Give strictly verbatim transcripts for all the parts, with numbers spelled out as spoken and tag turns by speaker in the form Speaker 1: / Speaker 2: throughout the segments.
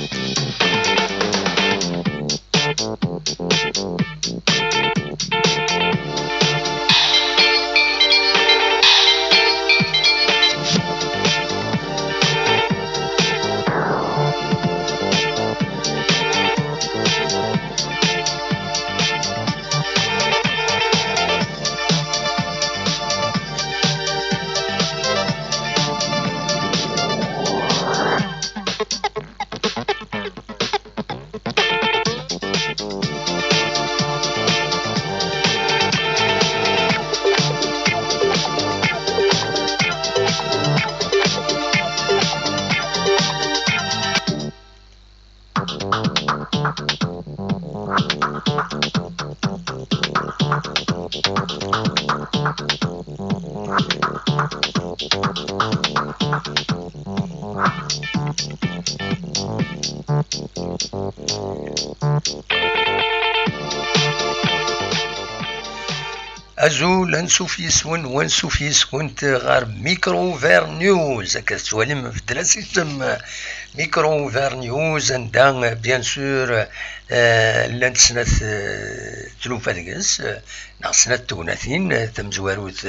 Speaker 1: أزول نسوف يسون ونسوف يسون غير ميكرو فير نيوز هكا توالي في الدراسة يسمى ميكرو فير نيوز عندها بيان سور لانت سنة تلوفا دقس نا سنة توناثين تم زواروت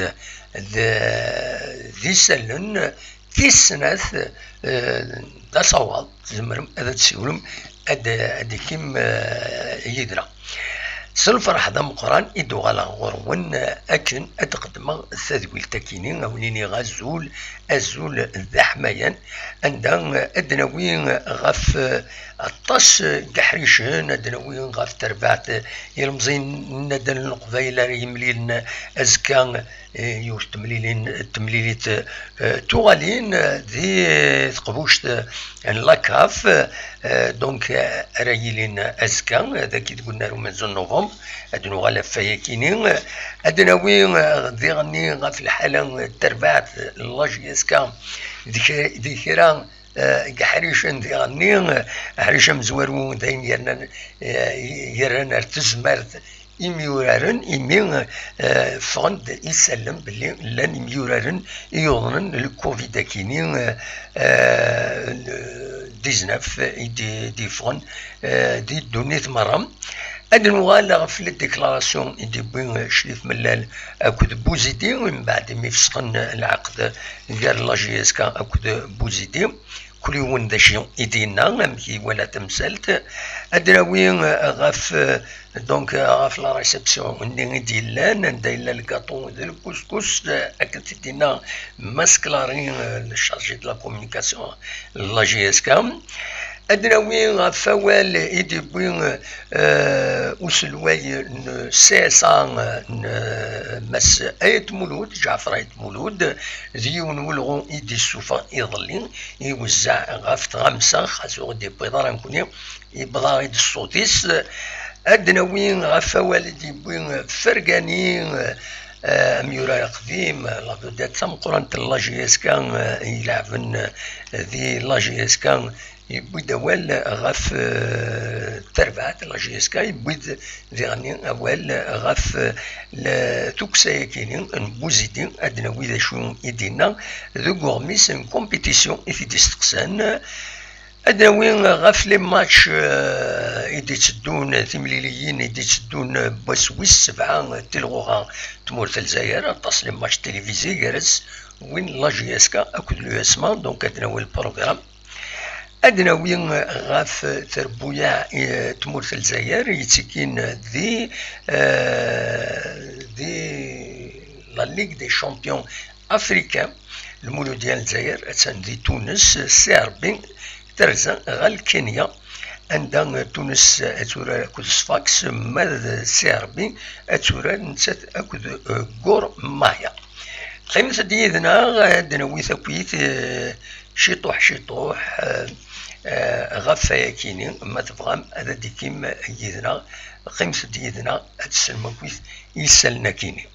Speaker 1: ذي سلن في السنة دا صوال زمرم هذا تسيولم هذا كيم يدرا سلفرح ذا مقران إدو غالا غرون أكن أتقدم الثاذويل تاكينين أوليني غازول أزول ذا حمايان عندها أدناوين غف الطاس قحريشن أدناوين غف تربعت يلمزين ندن القبيلة يملين أزكان يوش تمليلين تمليليت توغالين ذي تقبوشت لاكاف دونك رايلين أزكان ذا كي تقولنا من زون نوفمبر أدنو غالا فايكينين أدناوين ذي غني غف الحالة تربعت اللاجي أزكان ذكران قحريشن ذي غني حريشة مزورون دايم يرنا يرنا تزمرت إميورارن إمي فغند يسلم بلي لان إميورارن يوضنن الكوفيد كيني ديزناف دي دي فغن دي دونيت مرام أدنو غالا في الديكلاراسيون دي بوين شريف ملال أكود بوزيدي ومن بعد ما يفسقن العقد ديال لاجيسكا أكود بوزيدي كل يوم داشيون إيدينا مكي ولا تمثلت أدراوين غاف دونك غاف لا ريسبسيون ندي ديلان ندير الكاطون ديال الكسكس أكتدينا ماسكلارين الشارجي دو لا كومونيكاسيون لا جي اس كام أدراوين غاف فوال إيدي بوين أسلواي سيسان مس أيت مولود جعفر أيت مولود ذيون ولغون إيدي السوفا يظلين يوزع غاف تغمسة خاصو غدي بيضار نكوني يبضا غيد الصوتيس أدناوين غاف والدي بوين فرقانين أميورا قديم لابدات تم قرانة لاجي اسكان يلعبن ذي لاجي اسكان يبويد أول غاف تربعات لاجي اسكا يبويد ذي غني أول غاف توكسا كينين نبوزيدين أدناوي ذا شو يدينا ذو غورميس ان كومبيتيسيون في ديستقسان أدناوين غاف لي ماتش إيدي تسدون ثمليليين إيدي تسدون بسويس سبعة تلغوها تمورت الجزائر تصل ماتش تلفزيوني جالس وين لاجي اسكا أكد لو اسما دونك أدناوي البروغرام أدناوين غاف تربويا تمورت الجزائر يتسكين ذي ذي لا ليغ دي شامبيون أفريكان المولو ديال الجزائر أتسان ذي تونس سيربين ترزا غال كينيا عندها تونس أتورا أكد صفاكس ماذا سيربي أتورا نسات أكد غور مايا قيمة ديدنا عندنا ويثاكويت شيطوح شيطوح غفايا كيني ما تبغام هذا ديكيم يدنا قيمة ديدنا أتسلم كويت يسالنا كيني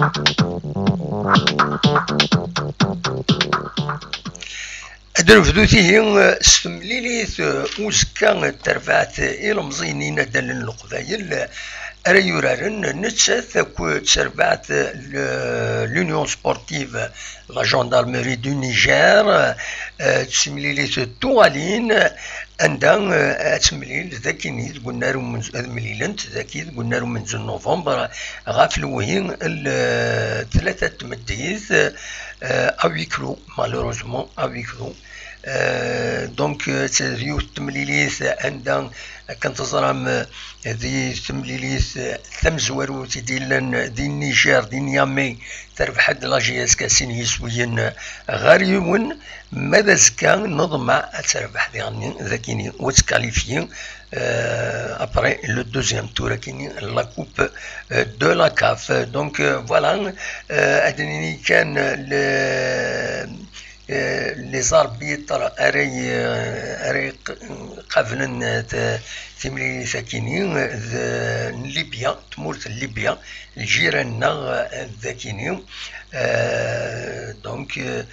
Speaker 1: درفدوتيه ستمليليت وزكا ترفعت إلمزينين دل القبايل ريورارن نتسات كو تسربعت لونيون سبورتيف لا جاندارمري دو نيجر تسمليليت توالين عندها تمليل ذاك نيت قلنا له من مليلنت ذاك قلنا له من نوفمبر غاف الوهين ثلاثة تمديث افيكلو مالوروزمون افيكلو دونك تريو التمليليث عندها كنتظرام هذه التمليليث ثم زواروت ديال دي النيجر دي نيامي تربح حد لاجياس كاسين يسويين غاريون ماذا زكا نضمع تربح ديالني ذاكيني وتكاليفيين ابري لو دوزيام تور كيني لا كوب دو لا كاف دونك فوالا ادني كان لي زاربيتر اري اري قبل تملي ساكنين ليبيا تمورت ليبيا الجيران ذاكينين دونك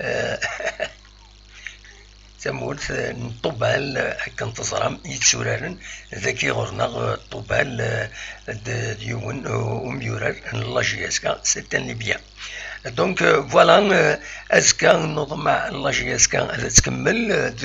Speaker 1: تمورت الطبال كنتصرم يتسورارن ذاكي غورنا الطبال ديون وميورار لاجياسكا سيتان ليبيا دونك فوالا اسكا نوض مع لاجياسكا اذا تكمل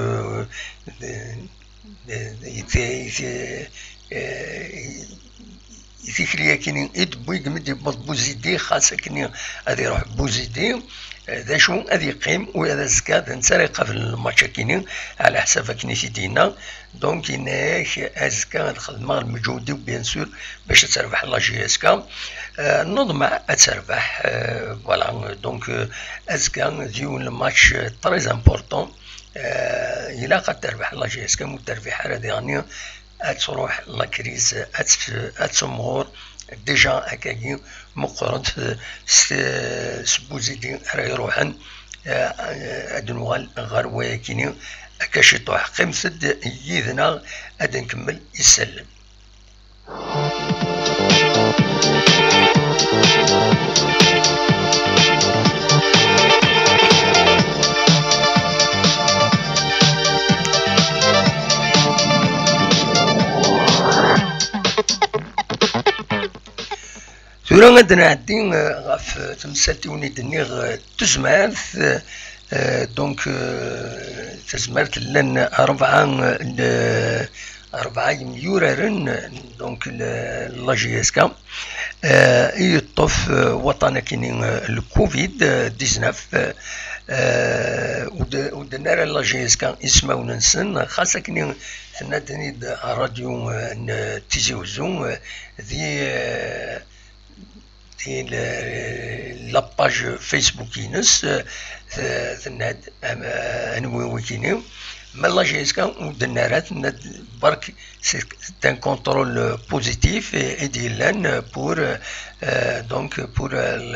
Speaker 1: يثيكليا كيني اد بويك مدي بوزيدي خاصة كيني غادي يروح بوزيدي ذا شو غادي يقيم وهذا زكا نسري قبل الماتش كيني على حساب كيني سيدينا دونك هناك ازكا الخدمه المجهودي بيان سور باش تربح لاجياسكا نوض مع تربح فوالا دونك ازكا ديون الماتش تري امبورطون الى قد تربح لاجياسكا متربح هذا يعني تروح لا كريز اتسمور ديجا هكاكي مقرد سبوزيدي راه يروحن ادنوال غير وياكيني كاش يطوح قيمسد يذنا اد نكمل يسلم. ثورا غادي نعدي غاف تمثالتي ونيدني تزمارت دونك تزمارت لان أربعة أربعة مليورارن دونك لاجياسكا يطف وطنا كيني الكوفيد تسعطاش ودنار لاجياسكا اسمه وننسن خاصة كيني ثنادني راديو تيزيوزو ذي لاباج فيسبوك ينس ثناد انوي ويكيني مالا جيسكا ودنارات برك تان كونترول بوزيتيف ايديلان بور دونك بور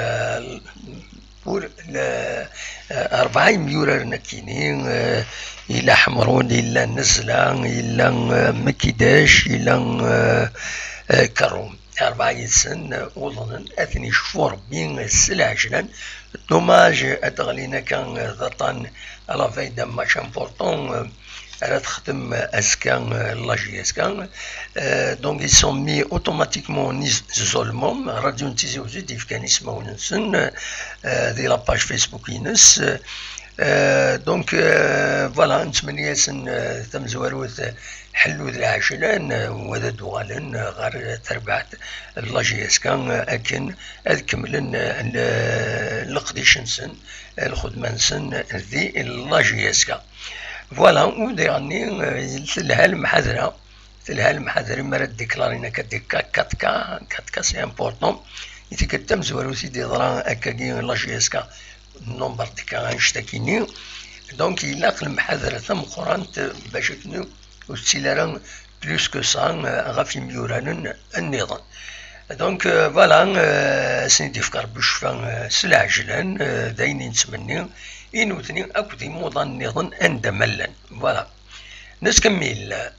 Speaker 1: بور أربعة مليورار نكينين إلا حمرون إلا نزلة إلا مكيداش إلا كروم أربعة يسن وظن أثني شفور بين السلع جنان دوماج أدغلينا كان ضطان على فايدة ماتش امبورطون على تخدم اسكان لاجي اسكان دونك يسمي اوتوماتيكمون نيزولمون راديو نتيزي وزيد كان اسمه نسن دي لاباج فيسبوك ينس دونك فوالا نتمنى ياسن تم زواروث حلو ذي عشلان وذا دوغالن غير تربعت لاجي اسكان اكن اذ كملن القديش نسن الخدمة نسن ذي لاجي اسكان فوالا ودي يعني تلها المحاضرة تلها المحاضرة مرات ديكلارينا كديكا كاتكا كاتكا سي امبورطون يتكتم زوالو سيدي ضران اكاكي لاجي اسكا نومبر ديكا غنشتاكيني دونك يلاق المحاضرة ثم قرانت باش كنو وستيلاران بلوس كو سان غافي ميورانن النظام دونك فوالا سندي فكر بشفا سلع جلان دايني نتمني إنوثني أكدي موضا النظام أندملا فوالا نسكمل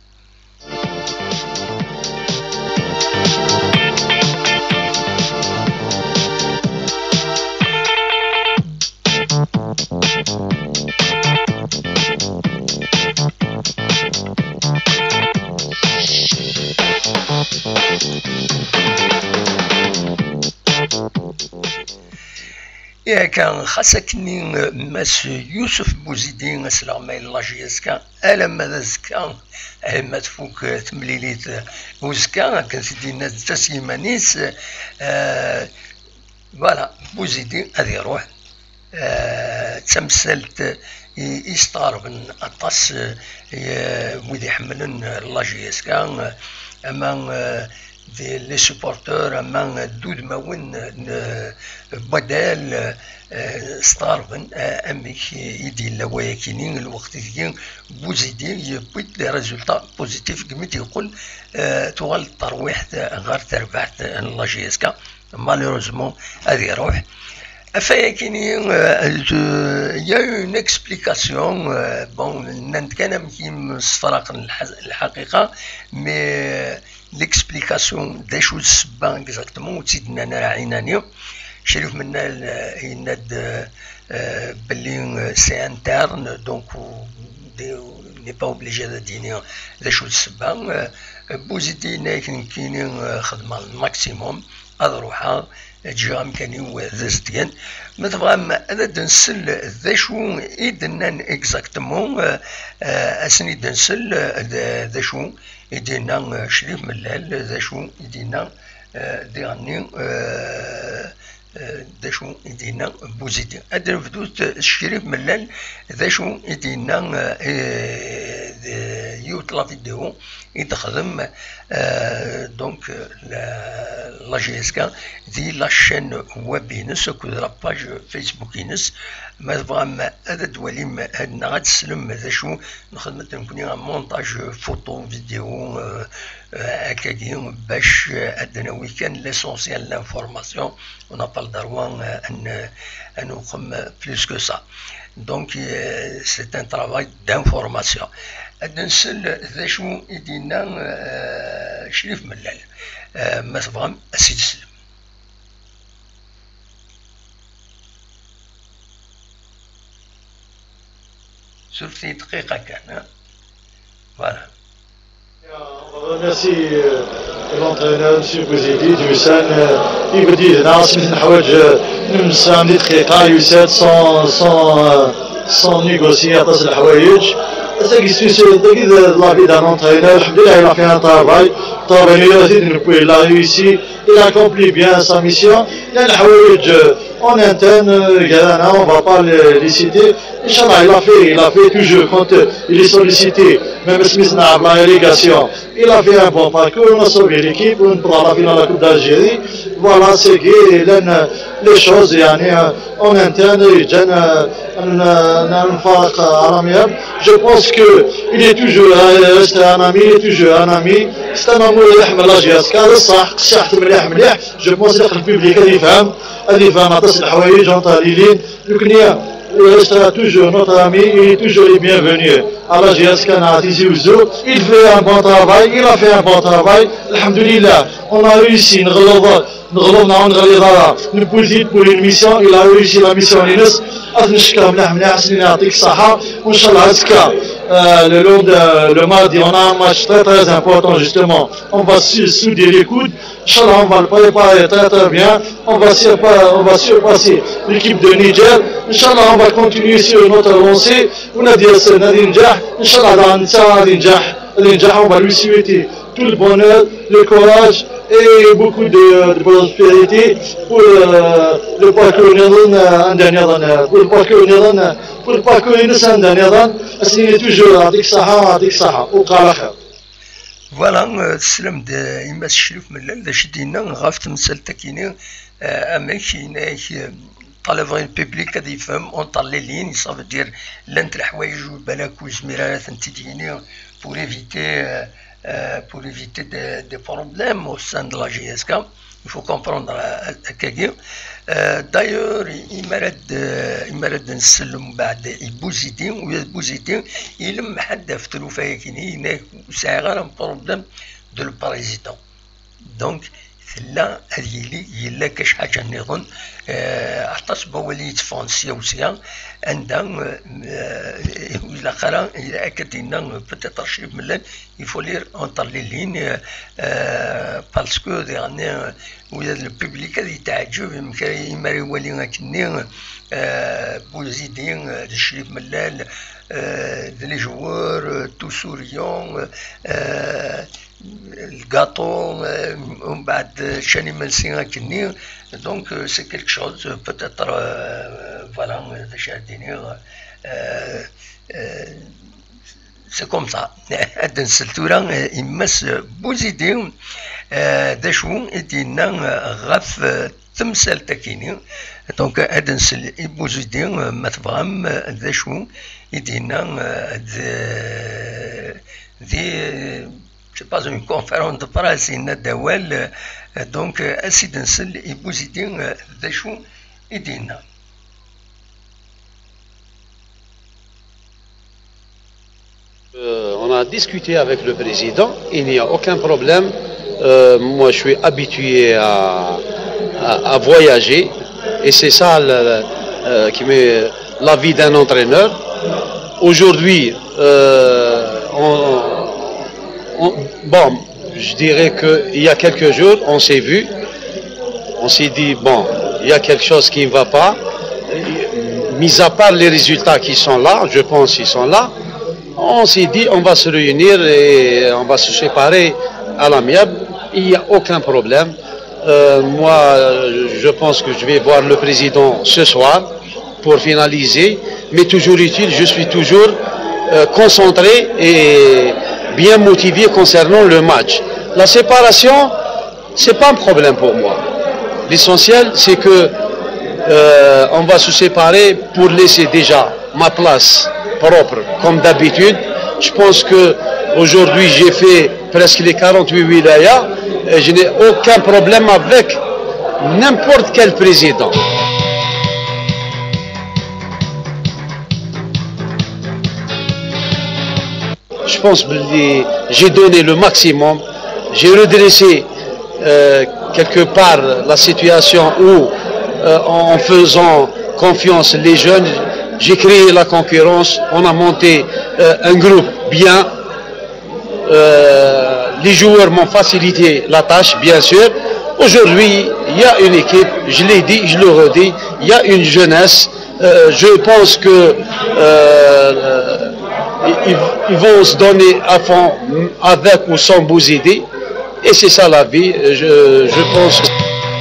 Speaker 1: يا كان خاصكني ماس يوسف بوزيدي اسلام الله جيسكا الا ما زكا ما تفوك تمليليت وزكا كان سيدي الناس تسيمانيس فوالا بوزيدي هذه روح تمثلت يستغرب اطاس ويدي حملن الله جيسكا اما دي لي سوبورتور اما دود ماون بدال ستارفن امك يدي لوايا كينين الوقت ديال بوزيدي يبيت لي ريزولتا بوزيتيف كما تيقول تغال الترويح غير تربحت الله جيسكا مالوروزمون هذه روح فيا كاين يا اون اكسبليكاسيون بون نتكلم كيما الصفراق الحقيقه مي ليكسبليكاسيون داش السبه اكزاكتومون تيدنا انا راعيناني شريف منا يناد باللي سي انترن دونك ني با اوبليجي هذا ديني داش السبه بوزيدي كاينين خدمه الماكسيموم هذا روحها تجي امكاني وذستين ما تبغى انا دنسل ذا شو يدنا اكزاكتومون اسني دنسل ذا شو يدينا شريف ملال ذا شو يدينا ديرني ذا شو يدينا بوزيدي هذا الفدوس الشريف ملال ذا شو يدينا يوت لا فيديو يتخدم دونك لا جيسكا دي لا شين ويب ينس وكل لاباج فيسبوك ينس ما تبغى هذا دوالي هادنا غاد تسلم هذا شو نخدم نكون مونتاج فوتو فيديو هكاكي باش عندنا ويكان ليسونسيال لانفورماسيون اون با الدروان ان ان نقوم بلوس كو سا دونك سي ان ترافاي دانفورماسيون نسل ذا شو يدينا شريف ملال ما تبغى السيد سلم سلفتي دقيقة كان فوالا.
Speaker 2: Merci l'entraîneur M. Bouzidi du Hussein. Il me dit ناقص مثل الحوايج نمسام دي دقيقة يسات sans sans sans négocier عطاس الحوايج. C'est qui suit la vie d'un entraîneur. Il a fait un travail, travail il a réussi, il a accompli bien sa mission. Il y a des en interne, on ne va pas les citer. Inch'Allah, il a fait, il a fait toujours quand il est sollicité, même si c'est la relégation. Il a fait un bon parcours, on a sauvé l'équipe, on prend la finale de la Coupe d'Algérie. Voilà, c'est qui les choses en interne, je pense qu'il est toujours resté un ami, il est toujours un ami. C'est un amour اللي يحمل لاجياسك هذا الصح قشحت مليح مليح. جو بونس اللي البوبليك هذا يفهم هذا يفهم عطاس الحوايج ونطاليلين الكنية restera toujours notre ami, il est toujours les bienvenus à la G S K Natizi Ouzou. Il fait un bon travail, il a fait un bon travail. Alhamdulillah, on a réussi, nous pouvons pour une mission, il a réussi la mission Linus. نشكر مليح مليح حسين يعطيك الصحة وإن شاء الله هكا le long de le mardi on a un match très très important justement. On va souder les coudes. Inch'Allah on va le préparer très très bien. On va on va surpasser l'équipe de Niger. Inch'Allah on va continuer sur notre lancée. On a dit c'est Nadi Njah. Inch'Allah dans Nadi Njah. Njah on va lui souhaiter tout le bonheur, le courage et beaucoup de, de prospérité pour euh, le parcours en dernier pour le parcours pour le parcours en dernier c'est toujours avec Saha avec Saha au Kalaha.
Speaker 1: فوالا تسلم يما الشريف ملال دا شدينا غافت مسالتا كيني اما كاين طالب بيبليك غادي يفهم اون طالي لين يصاب دير لانت الحوايج وبالك وزميرات انت تجيني pour éviter Euh, pour éviter des, des problèmes au sein de la G S K. Il faut comprendre كاكي. D'ailleurs, il مرد نسلم بعد يبوزيتي ويبوزيتي يلم حد في تلوفايا كيني هناك ساعة غير بروبليم دو البريزيدون. دونك لا هذه يلا كاش حاجة نظن احتسب هو اللي يتفون سياسيا عندها إلى خلا إلى أكدنا بتتر شي ملان يفولير أنتر لي لين باسكو يعني ولا الببليك هذه تعجب يمكن يماري ولي كني بوزيدين الشريف ملال لي جوار تو سوريون الجاتو ومن بعد شاني ملسين كني دونك سي كيلك شوز بوتيتر فوالا تشاهديني سي كوم سا هاد نسلتورا يمس بوزيدي داشو يدينا غاف تمثال تاكيني دونك هاد نسل بوزيدي ما تفهم داشو يدينا دي c'est pas une conférence de presse, c'est une dawal. Donc, assis d'un seul et bousidin d'achou et dina.
Speaker 3: On a discuté avec le président, il n'y a aucun problème. Euh, moi, je suis habitué à, à, à voyager et c'est ça le, euh, qui met la vie d'un entraîneur. Aujourd'hui, euh, on, on, bon, je dirais qu'il y a quelques jours, on s'est vu, on s'est dit, bon, il y a quelque chose qui ne va pas. Mis à part les résultats qui sont là, je pense qu'ils sont là, on s'est dit, on va se réunir et on va se séparer à l'amiable. Il n'y a aucun problème. Euh, moi, je pense que je vais voir le président ce soir pour finaliser. Mais toujours utile, je suis toujours euh, concentré et bien motivé concernant le match. La séparation, c'est pas un problème pour moi. L'essentiel, c'est que euh, on va se séparer pour laisser déjà ma place propre, comme d'habitude. Je pense que aujourd'hui j'ai fait presque les quarante-huit wilayas et je n'ai aucun problème avec n'importe quel président. Je pense que j'ai donné le maximum, j'ai redressé euh, quelque part la situation où euh, en faisant confiance les jeunes, j'ai créé la concurrence, on a monté euh, un groupe bien, euh, les joueurs m'ont facilité la tâche bien sûr. Aujourd'hui il y a une équipe, je l'ai dit, je le redis, il y a une jeunesse, euh, je pense que euh, Ils, ils vont se donner à fond avec ou sans Bouzidi et c'est ça la vie. Je, je pense que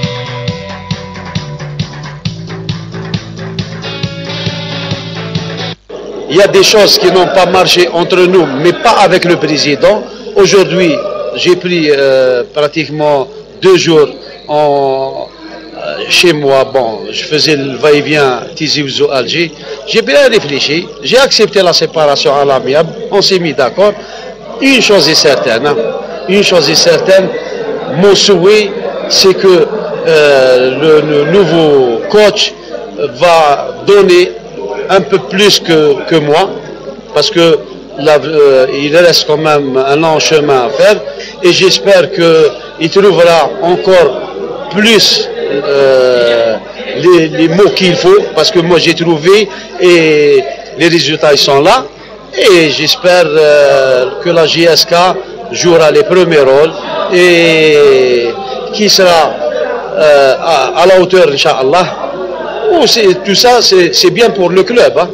Speaker 3: il y a des choses qui n'ont pas marché entre nous, mais pas avec le président. Aujourd'hui, j'ai pris euh, pratiquement deux jours en chez moi, bon, je faisais le va-et-vient Tizi Ouzou Alger. J'ai bien réfléchi, j'ai accepté la séparation à l'amiable, on s'est mis d'accord. Une chose est certaine, hein, une chose est certaine, mon souhait, c'est que euh, le, le nouveau coach va donner un peu plus que, que moi, parce que là, euh, il reste quand même un long chemin à faire, et j'espère qu'il trouvera encore plus Euh, les, les mots qu'il faut, parce que moi j'ai trouvé et les résultats ils sont là et j'espère euh, que la J S K jouera les premiers rôles et qui sera euh, à, à la hauteur Inch'Allah. Oh, tout ça c'est bien pour le club, hein.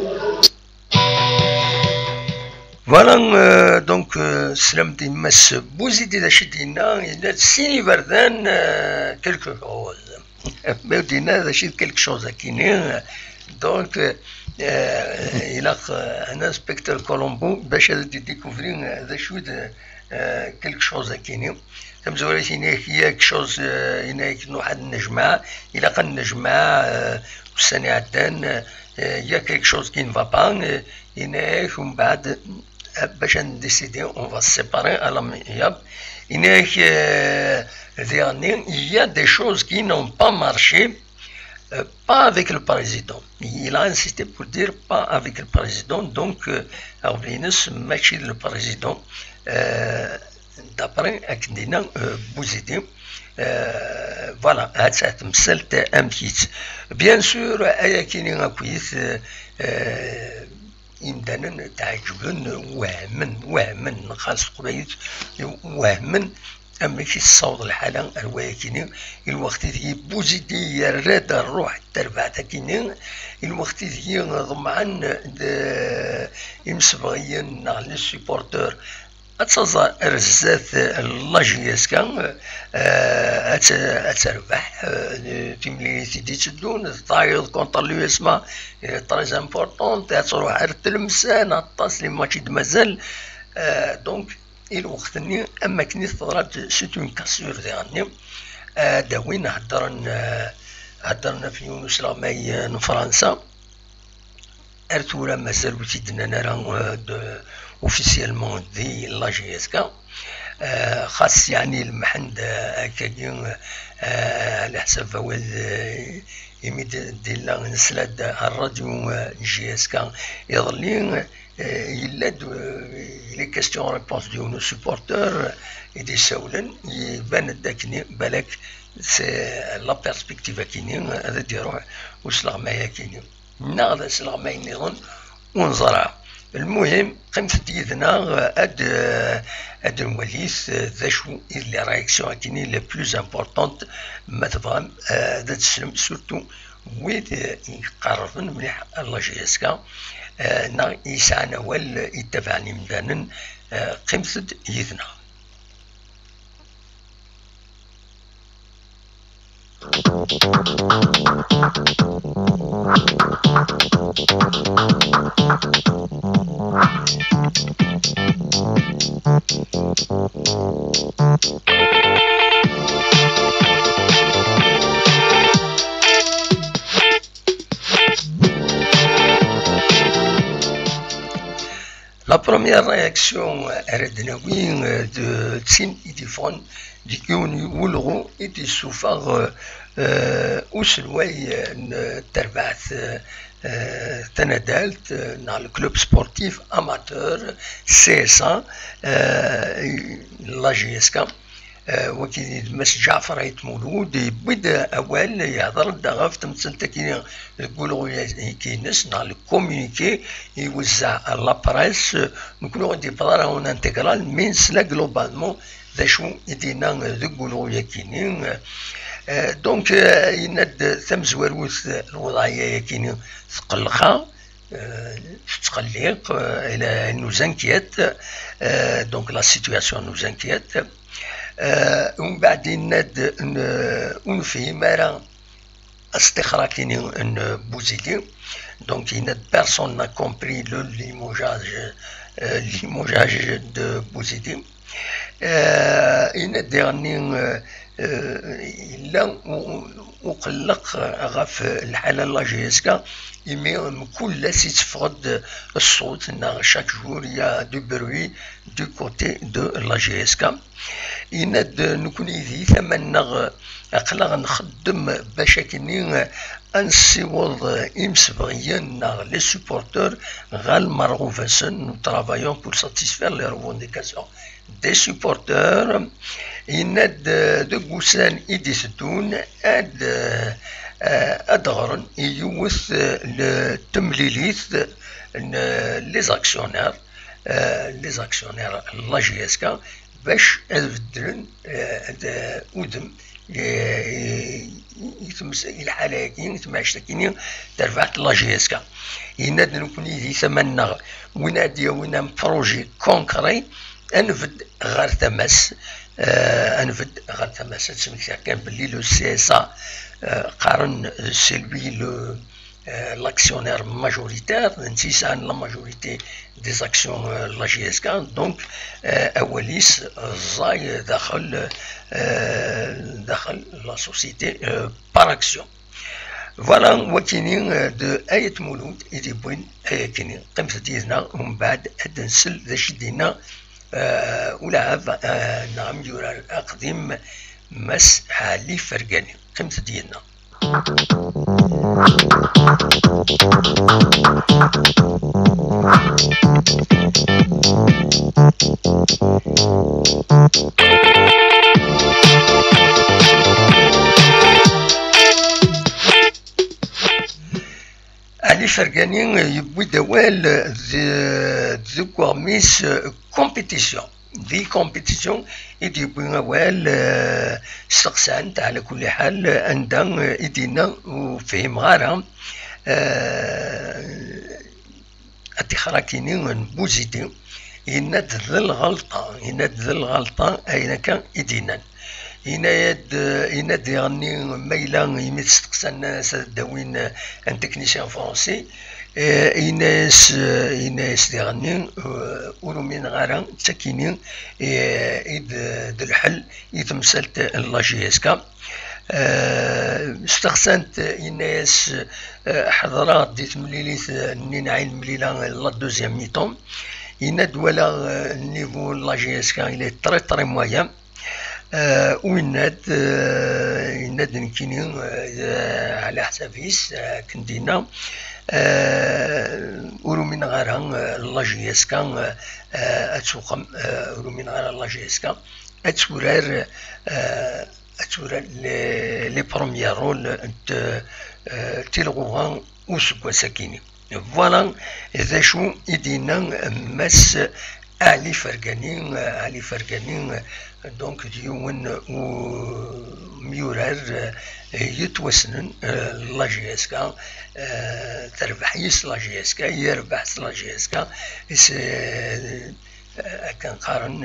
Speaker 1: Voilà, euh, donc, Slam Dimas Bouzidi Dachidina, il a signé Vardan quelque chose. Mais Dina Dachid quelque chose à Kini. Donc, euh, il a un inspecteur Colombo, Bachel de découvrir Dachid quelque chose à Kini. Comme vous voyez, il y a quelque chose, il y a un Nejma, il a un Nejma, il y a quelque chose qui ne va pas, il y a un bad. باش نديسيدي on va se séparer à l'amiable. Il y a des choses qui n'ont pas marché, euh, pas avec le président. Il a insisté pour dire pas avec le président, donc Arvinus matché le président d'après Akdina Bouzidi. فوالا هاد تمثلت امكيت بيان سور ايا كاينين اكويت يمدانا تعجبن وهمن وهمن خاص قبيت وهمن اما كي تصاوض الحاله روايه كاينين الوقت ذي بوزيدي يراد الروح التربع كاينين الوقت ذي ضمعن يمسبغيين نغ لي سيبورتور أتصل رزات لاجياس كان أتربح تمليتي دي تدون تعيض كونتر لو اسما تريز امبورطون تروح على التلمسان الطاس لي ماتشي مازال دونك الوقت ني اما كني ثرات سيت اون كاسور ديالني داوين هضرنا هضرنا في يونس لاماي فرنسا ارتورا مازال وتيدنا راه اوفيسيالمون دي لا جي اس كا خاص يعني المحند هكاكي على حساب فواد يميد ديال نسلاد الراديو جي اس كا يظلين يلاد لي كاستيون ريبونس ديال نو سوبورتور يدي ساولن يبان داكني بالك سي لا بيرسبكتيف كاينين هذا ديروح وسلاغ مايا كاينين ناض سلاغ ماي نيضن ونزرع المهم قمت ديدنا اد اد الموليس ذا شو لي رياكسيون كاينين لي بلوز امبورطونت ما تفهم هذا تسلم سورتو ويد يقربن مليح الله جي اس كا نا يسعى نوال يتبعني مدانا قمت يدنا La première réaction ردناوين de تسين إديفون دي كوني ولغو إدي سوفاغ وسلواي تربعت تنادلت نا الكلوب سبورتيف اماتور سي اس ا لا جي اس كا وكي مس جعفر عيت مولود بدا اول يهضر دغا في تمثلت كاين يقولوا كاينس نا الكومونيكي يوزع لا بريس نكونوا غادي بلان انتغرال مين سلا جلوبالمون ذا شو يدينا يقولوا كاينين دونك يند ثم زواروث الوضعيه كاينين تقلقها تقلق الى انو زانكيت دونك لا سيتوياسيون نو زانكيت ومن بعد يند نفهم راه استخراج كاينين بوزيدي دونك يند بيرسون نا كومبري لو ليموجاج ليموجاج دو بوزيدي يند يعني إلا وقلق غاف الحالة لا جي اس كا يمي كل سيتفقد الصوت نا شاك جور يا دو بروي دو كوتي دو لا جي اس كا يند نكون يدي ثمن اقلق نخدم باش كني انسيوض امسبغيان نا لي سوبورتور غال مرغوفاسن نو ترافايون بور ساتيسفير لي ريفونديكاسيون دي سوبورتور يند دو قوسان إدي سدون أد أدغرن يوث التمليليث لي زاكسيونير لي زاكسيونير لا جي اس كا باش أبدلن أودم يتمس الحالة كاين يتمعش كاين ترفعت لا جي اس كا يند نكون يدي ثمنا ونادي وين بروجي كونكري انفد غير تمس انفد غير تمس تسمى كان باللي لو سي اس ا قارن سلوي لو لاكسيونير ماجوريتير نسيس عن لا ماجوريتي دي زاكسيون لا جي اس كا دونك اوليس زاي داخل داخل لا سوسيتي بار اكسيون فوالا وكاينين دو آية مولود إدي بوين آية كاينين قمت ديالنا ومن بعد أد نسل ذا شدينا ولعب نعم يورا الأقدم مس حالي فرقاني قمت ديالنا علي فرقاني يبوي دوال ذي كوغميس كومبيتيسيون ذي كومبيتيسيون يدي يبوي غوال استقسانت على كل حال عندنا إدينا وفهم غارة أتي خراكيني نبوزيدي يناد ذي الغلطة يناد ذي الغلطة أين كان إدينا يناد يناد يغني ميلا يميت استقسان داوين ان تكنيسيان فرونسي يناس يناس يغني ولو من غارا تسكيني إيد الحل يتمثلت لاجيسكا استقسنت يناس حضرات ديت مليليت نين عين مليلا لا دوزيام ميتون يناد ولا النيفو لاجيسكا إلي تري تري مويان آه ويناد آه يناد نكيني آه على حسابيس آه كندينا آه ورو من غارها لاجيسكا آه اتسوقم آه ورو من غارها لاجيسكا اتورار آه اتورار لي لي بروميير رول آه تيلغوغان وسكوا ساكيني فوالا ذا شو يدينا مس علي فرقاني علي فرقاني دونك ديون و ميورار يتوسنن لاجيسكا تربح يس لاجيسكا يربح لاجيسكا اس كان قارن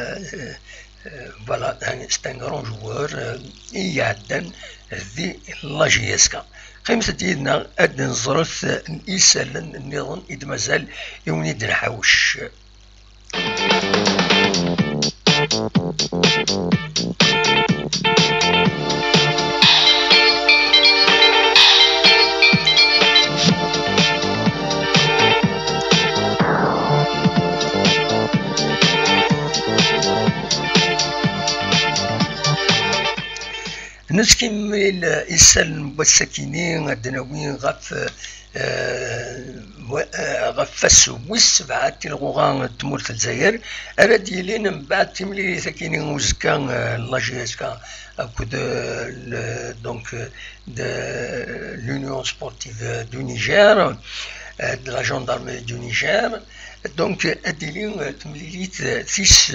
Speaker 1: فوالا سي ان غران جوار يعدن ذي لاجيسكا قيمة ديالنا اد نزرث يسالن النظام إذ مازال يونيد نحوش نسكمل يسال والسكينين الدناوين غف غف السويس سبعة تلغوغان تمورت الجزائر أراد يلين من بعد تملي سكينين وزكان لاجيسكا أكود دونك دو لونيون سبورتيف دو نيجير دو لا جوندارمي دو نيجير دونك أديلين تمليليت تيس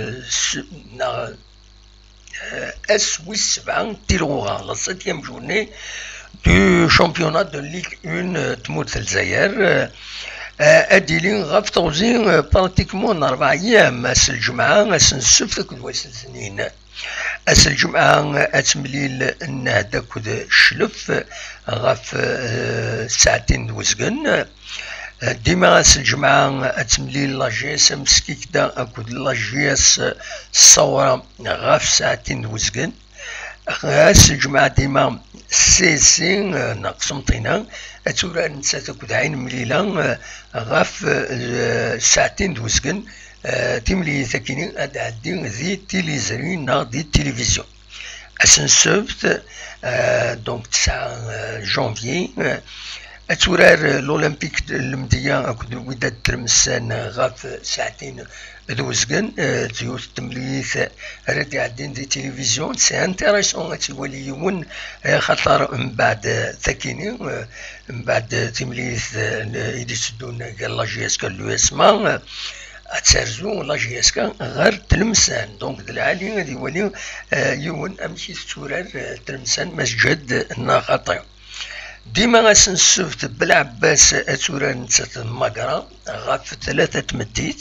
Speaker 1: اس ويس سبعة تيلغوغان لا سيتيام جورني du championnat de Ligue un تموت الجزائر أديلين غاف توزين براتيكمون أربع أيام أس الجمعة أس السبت كود واس الاثنين أس الجمعة أتمليل النهدة كود شلف غاف ساعتين دوزقن ديما أس الجمعة أتمليل لاجيس مسكيك دا أكود لاجيس الصورة غاف ساعتين دوزقن أس الجمعة ديما سيسين ناقص مطينا أتورا نسات كود عين مليلا غاف ساعتين دوزقن تملي ثاكينين أدعدين ذي تيليزرين نا دي تلفزيون أسن سبت دونك تسعة جانفي أتورار الأولمبيك المدية أكود الوداد ترمسان غاف ساعتين دوزقن تيوث تمليث رادي عدين دي تلفزيون سي انتيريسون تيولي يون خاطر من بعد ثاكيني من بعد تمليث يدي سدون قال لاجيسكا لو اسما اتسرزو لاجيسكا غير تلمسان دونك العالي غادي يولي يون امشي تورار تلمسان مسجد الناقطي ديما غاسن السبت بالعباس اتورار نتسات المقرا غاف ثلاثة تمديت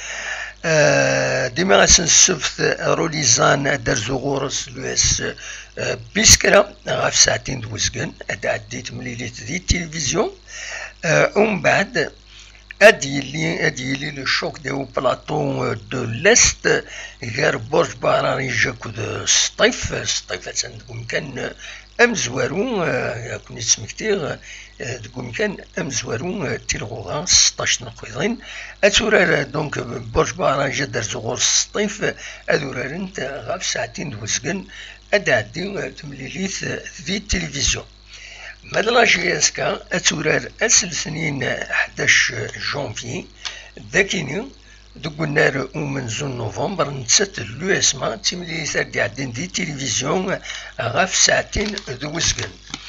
Speaker 1: ديما غاسن السبت روليزان درزو غورس لوس بيسكرا غاف ساعتين دوزقن أدا عديت مليليت دي التلفزيون ومن بعد أديلي أديلي لو شوك ديو بلاطو دو لست غير برج باراني جاكو دو سطيف سطيف تندقوم كان أمزوارو كون يتسمكتيغ تقوم كان أمزوارو تيلغوغان ستاش نقيضين أتورار دونك برج بارانجا دار زغور سطيف أدورارنت غاف ساعتين دوزقن أدا عدي تمليليث ذي التلفزيون مادا لاجيسكا أتورار أسل سنين حداش جانفي داكيني دوك النار ومن زون نوفمبر نتسات لو اسما تمليليث أدي عدين ذي التلفزيون غاف ساعتين دوزقن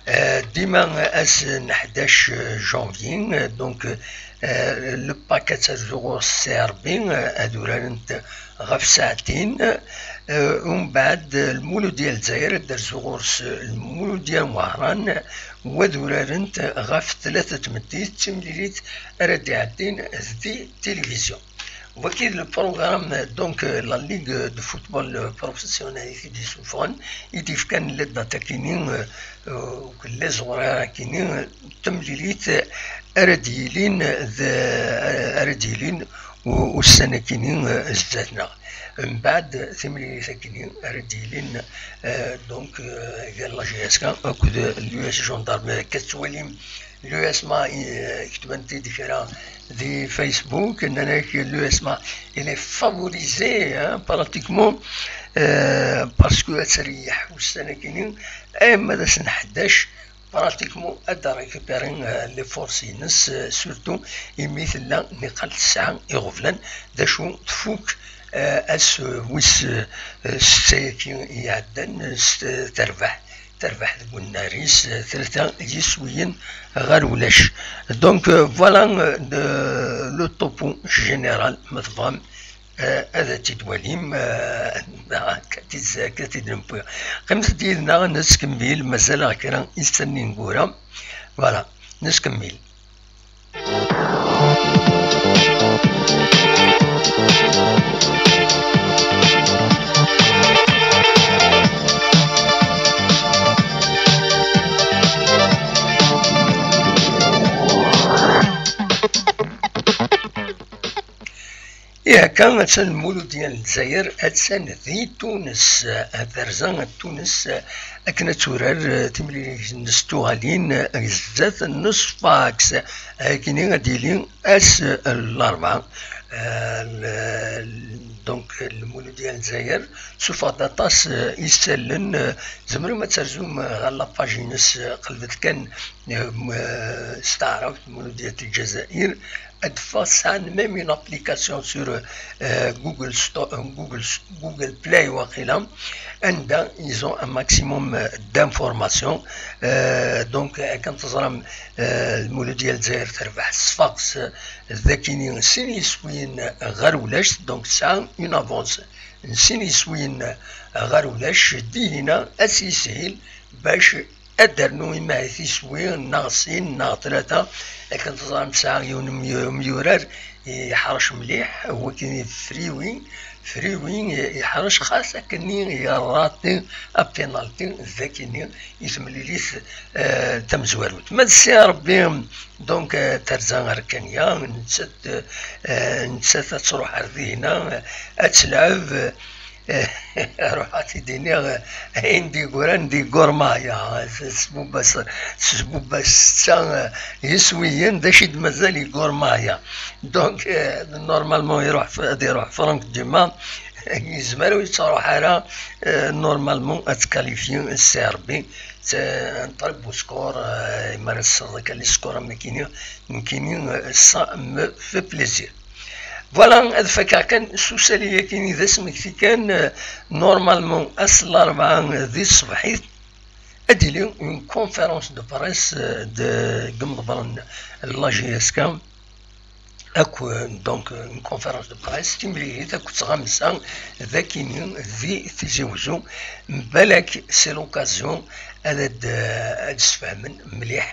Speaker 1: ديما اس حداش جانفي دونك لو باكيت تاع الزغور السيربي هادو رانت غف ساعتين ومن بعد المولود ديال الجزائر دار زغور المولود ديال وهران وهادو رانت غف ثلاثة تمديت تمليليت راه عادين دي تلفزيون. وكيل لو بروغرام دونك لا ليغ دو فوتبول بروفيسيونيل في دي سوفون يديف كان لدى تاكينين وكل صغار كاينين تمليليت ارديلين ارديلين والسنه كاينين زادنا من بعد تمليليت كاينين ارديلين دونك قال لا جي اس كان اكود اليو اس جوندارم كتوليم لو اسما كتبان تي ديفيرون دي فيسبوك اننا لو اسما الي فافوريزي براتيكمون باسكو تريح والسنه كاينين اما دا سنه حداش براتيكمون ادا ريكوبيرين لي فورسينس سورتو يمثل نقل الساعه يغفلن دا شو تفوك اس ويس ستاكي يعدن تربح تربح الناريس ثلاثة يسويين غير ولاش. دونك فوالا لو توبو جينيرال متفهم هذا تدواليم كاتيز كاتيد نبويا خمس ديالنا نسكمل مازال كرا يستني نقولها فوالا نسكمل. يا كانت المولود ديال الجزائر اتسان ذي تونس ذرزان تونس اكنا تورار تملي نستوغالين زات النصف باكس كاينين ديالين اس الاربعه دونك المولود ديال الجزائر سوف داطاس يسالن زمرو ما ترزوم على لاباجينس قلبت كان استعرف المولود ديال الجزائر adface même une application sur euh, Google Store, Google Google Play ou Aqilam, et ils ont un maximum d'informations. Euh, donc quand on a le moulin ديال الجزائر تربح الصفاقس ذاكيني سيني سوين غير ولاش دونك سا اون افونس سيني سوين غير ولاش دينا اسي سهل باش أدرنو إما يسوين ناقصين ناق ثلاثة لكن تظن ساعة ميورر يحرش مليح هو كاين فريوين فريوين يحرش خاصة كني يراتي أبينالتي ذاكيني يتمليليث آه تمزوروت ما تسي ربي دونك ترزان غركانيا نتسد آه نتسد تروح عرضينا أتلعب روحاتي دينيغ عندي قران دي قرمايا سبو بس سبو بس يسويين داشيد مازال قرمايا دونك نورمالمون يروح يروح فرانك ديما يزمرو يتروح على نورمالمون اتكاليفيون السيربي نطلبو سكور يمارس كان لي سكور ما كاينين كاينين سا مو في بليزير. فوالا هذا فكا كان سوسالية كاين إذا سمكتي كان نورمالمون أصل الأربعة ذي الصباحيت أدي لي اون كونفيرونس دو بريس دو قمضبرن لا جي اس كا اكو دونك اون كونفيرونس دو بريس تمليت اكو تغمسا ذاكينين ذي تزوزو بالك سي لوكازيون هذا تفهمن مليح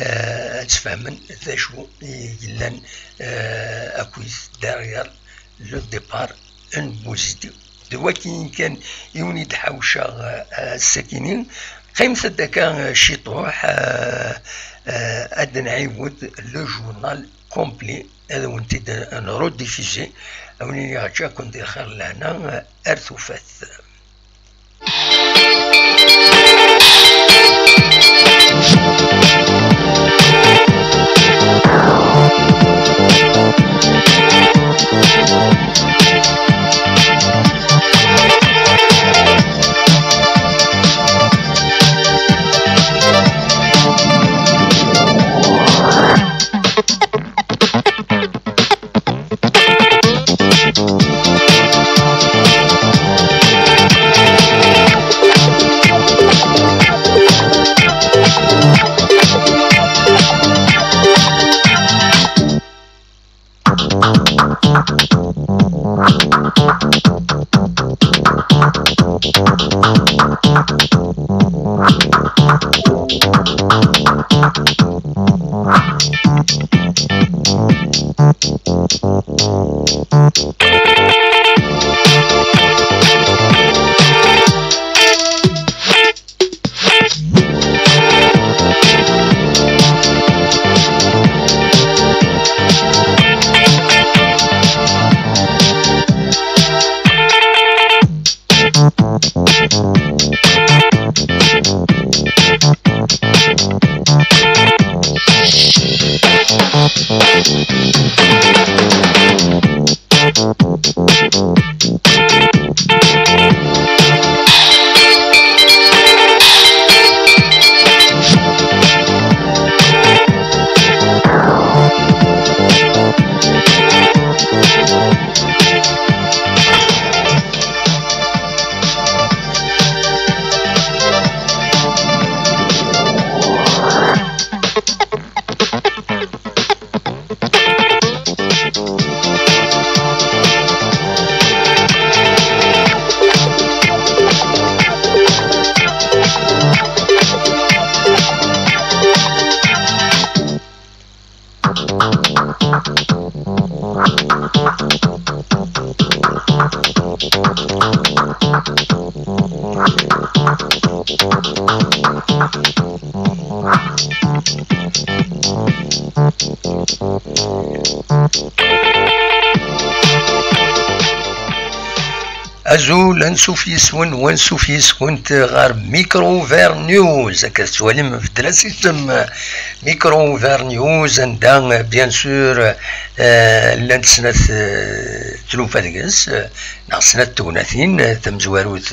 Speaker 1: تفهمن ذا شو يلان اكويس دارير لو ديبار ان بوزيتيف دلوقتي كان يوني تحوشا الساكنين قيمة داكا شي طروح اد نعيود لو جورنال كومبلي هذا وانت نرو ديفيزي اوني غاجا كنت خير لهنا ارث وفاث. أزول نشوف يسون ونشوف يسون غير ميكرو فير نيوز كتسوالي من في الدراسة تم ميكرو فير نيوز عندها بيان سور لان سنة تلوفة دقس نا سنة توناثين تم زواروت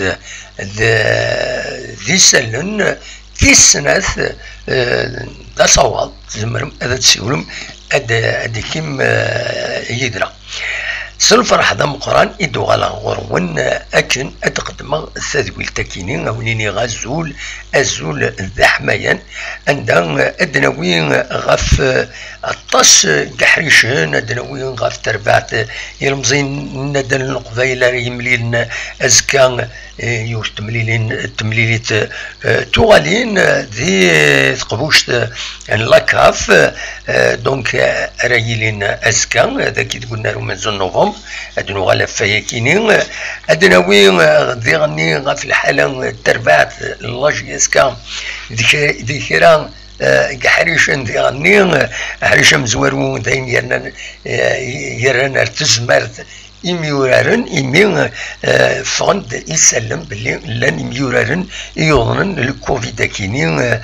Speaker 1: ذي سلن ذي سنة دا صوال زمرم هذا تسولم هذا كيم يدرى سلفرح ذا مقران إدو غالا غرون أكن أتقدم الثذويل تاكينين أوليني غازول أزول ذا حمايان عندها أدناوين غف الطاس قحريشن أدناوين غف تربعت يرمزين ندن القبيلة يمليلن أزكان يوش تمليلين تمليليت توغالين ذي تقبوشت لاكاف دونك رايلين أزكان ذاك تقولنا من زون نوفمبر أدنو غالا فياكينين أدناوين ذي غني غف الحالة تربعت اللاجي أزكان ذكران قحريشن ذي غني حريشة مزورون داين يرنا يرنا ارتزمرت إميورارن إمي فند يسلم باللي لان إميورارن يظنن الكوفيد كينين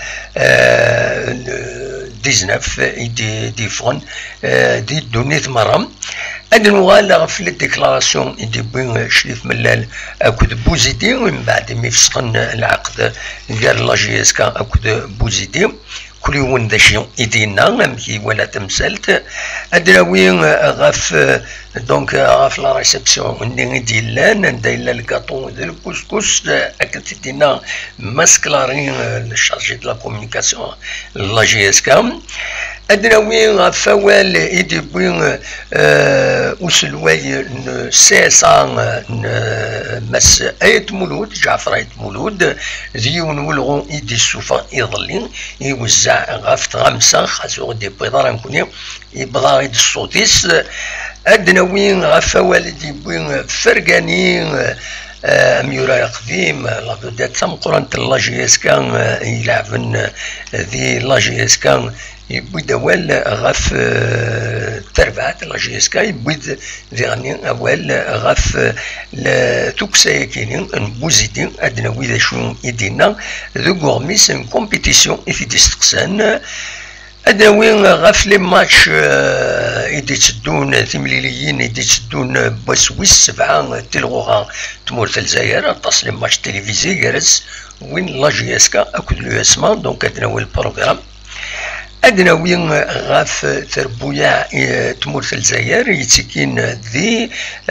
Speaker 1: ديزناف دي دي فون دي دونيت مرام أدنو غالا في الديكلاراسيون دي بين شريف ملال أكود بوزيدي ومن بعد ما يفسخن العقد ديال لاجيسكا أكود بوزيدي كل يوم داشيون إيدينا مكي ولا تمثلت أدراوين غاف دونك غاف لا ريسبسيون ندي ديلان نديلا الكاطو ديال الكسكس أكتدينا ماسكلارين الشارجي دو لا كومونيكاسيون لا جي اس كام أدراوين غاف فوال إيدي بوين وسلواي سيسان مس أيت مولود جعفر أيت مولود ذيون ولغون إيدي السوفا يظلين يوزع غاف غمسة خازو دي بيضار نكوني يبضار يد الصوتيس أدناوين غاف والدي بوين فرقانين أميورا قديم لابد تم قرانة لاجي اسكان يلعبن ذي لاجي اسكان يبويد أول غاف تربعات لاجي اسكان يبويد ذي غني أول غاف توكسا كينين نبوزيدين أدناوي ذا شو يدينا ذو غورميس ان كومبيتيسيون في ديستقسان أدناوين غاف لي ماتش إيدي تسدون ثمليليين إيدي تسدون بوسويس سبعة تلغوها تمورت الجزائر تصل لي ماتش تلفزيوني جالس وين لاجي اسكا أكد لو اسما دونك أدناوي البروغرام أدناوين غاف تربويا تمورت الجزائر يتسكين ذي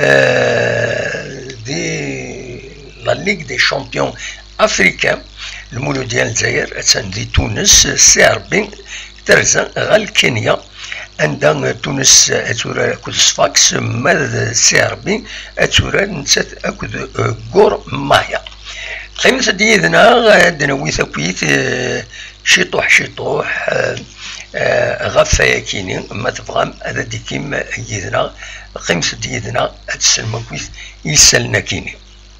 Speaker 1: ذي لا ليغ دي شامبيون أفريكان المولود ديال الجزائر أتسان ذي تونس سيربين ترزا غال كينيا عندها تونس أتورا أكد صفاكس ماذا سيربي أتورا نسات أكد غور مايا خيمس ديدنا عندنا ويثاكويت شيطوح شيطوح غفا يكيني ما تبغى هذا ديكيم يدنا قيمة يدنا هتسلم كويس يسلنا كيني.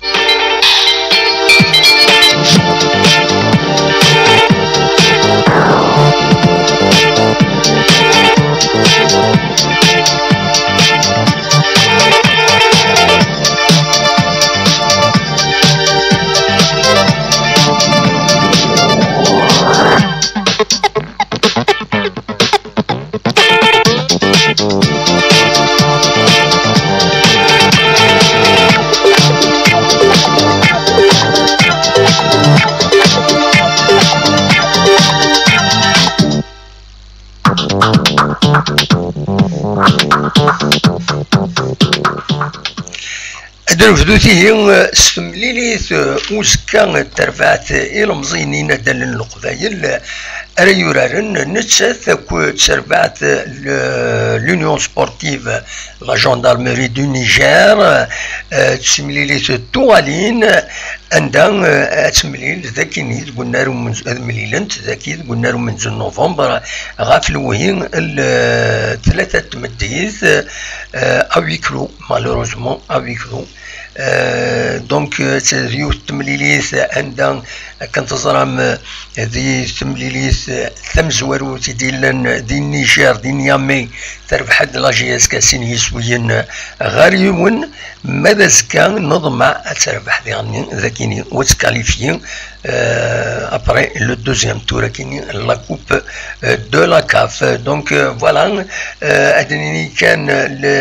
Speaker 1: درفدوتي ستمليليث وزكا ترفعت إلى مزينين دل القبايل ريورارن نتساث كو تسربعت لونيون سبورتيف لا جاندارمري دو نيجير تسمليليث توالين عندها تمليل ذاكي نيت قلنا لهم من مليلنت ذاكي قلنا لهم من نوفمبر غاف الوهين ثلاثة تمديث أويكلو مالوروزمون أويكلو دونك تريو تمليليث عندها كنتظرم ذي تمليليث ثم زواروت ديال دي النيجر دي نيامي تربح هاد لاجياس كاسين يسويين غاريون ماذا زكا نظمع تربح ديالني ذاكيني وتكاليفيين ابري لو دوزيام تور كيني لا كوب دو لا كاف دونك فوالا ادني كان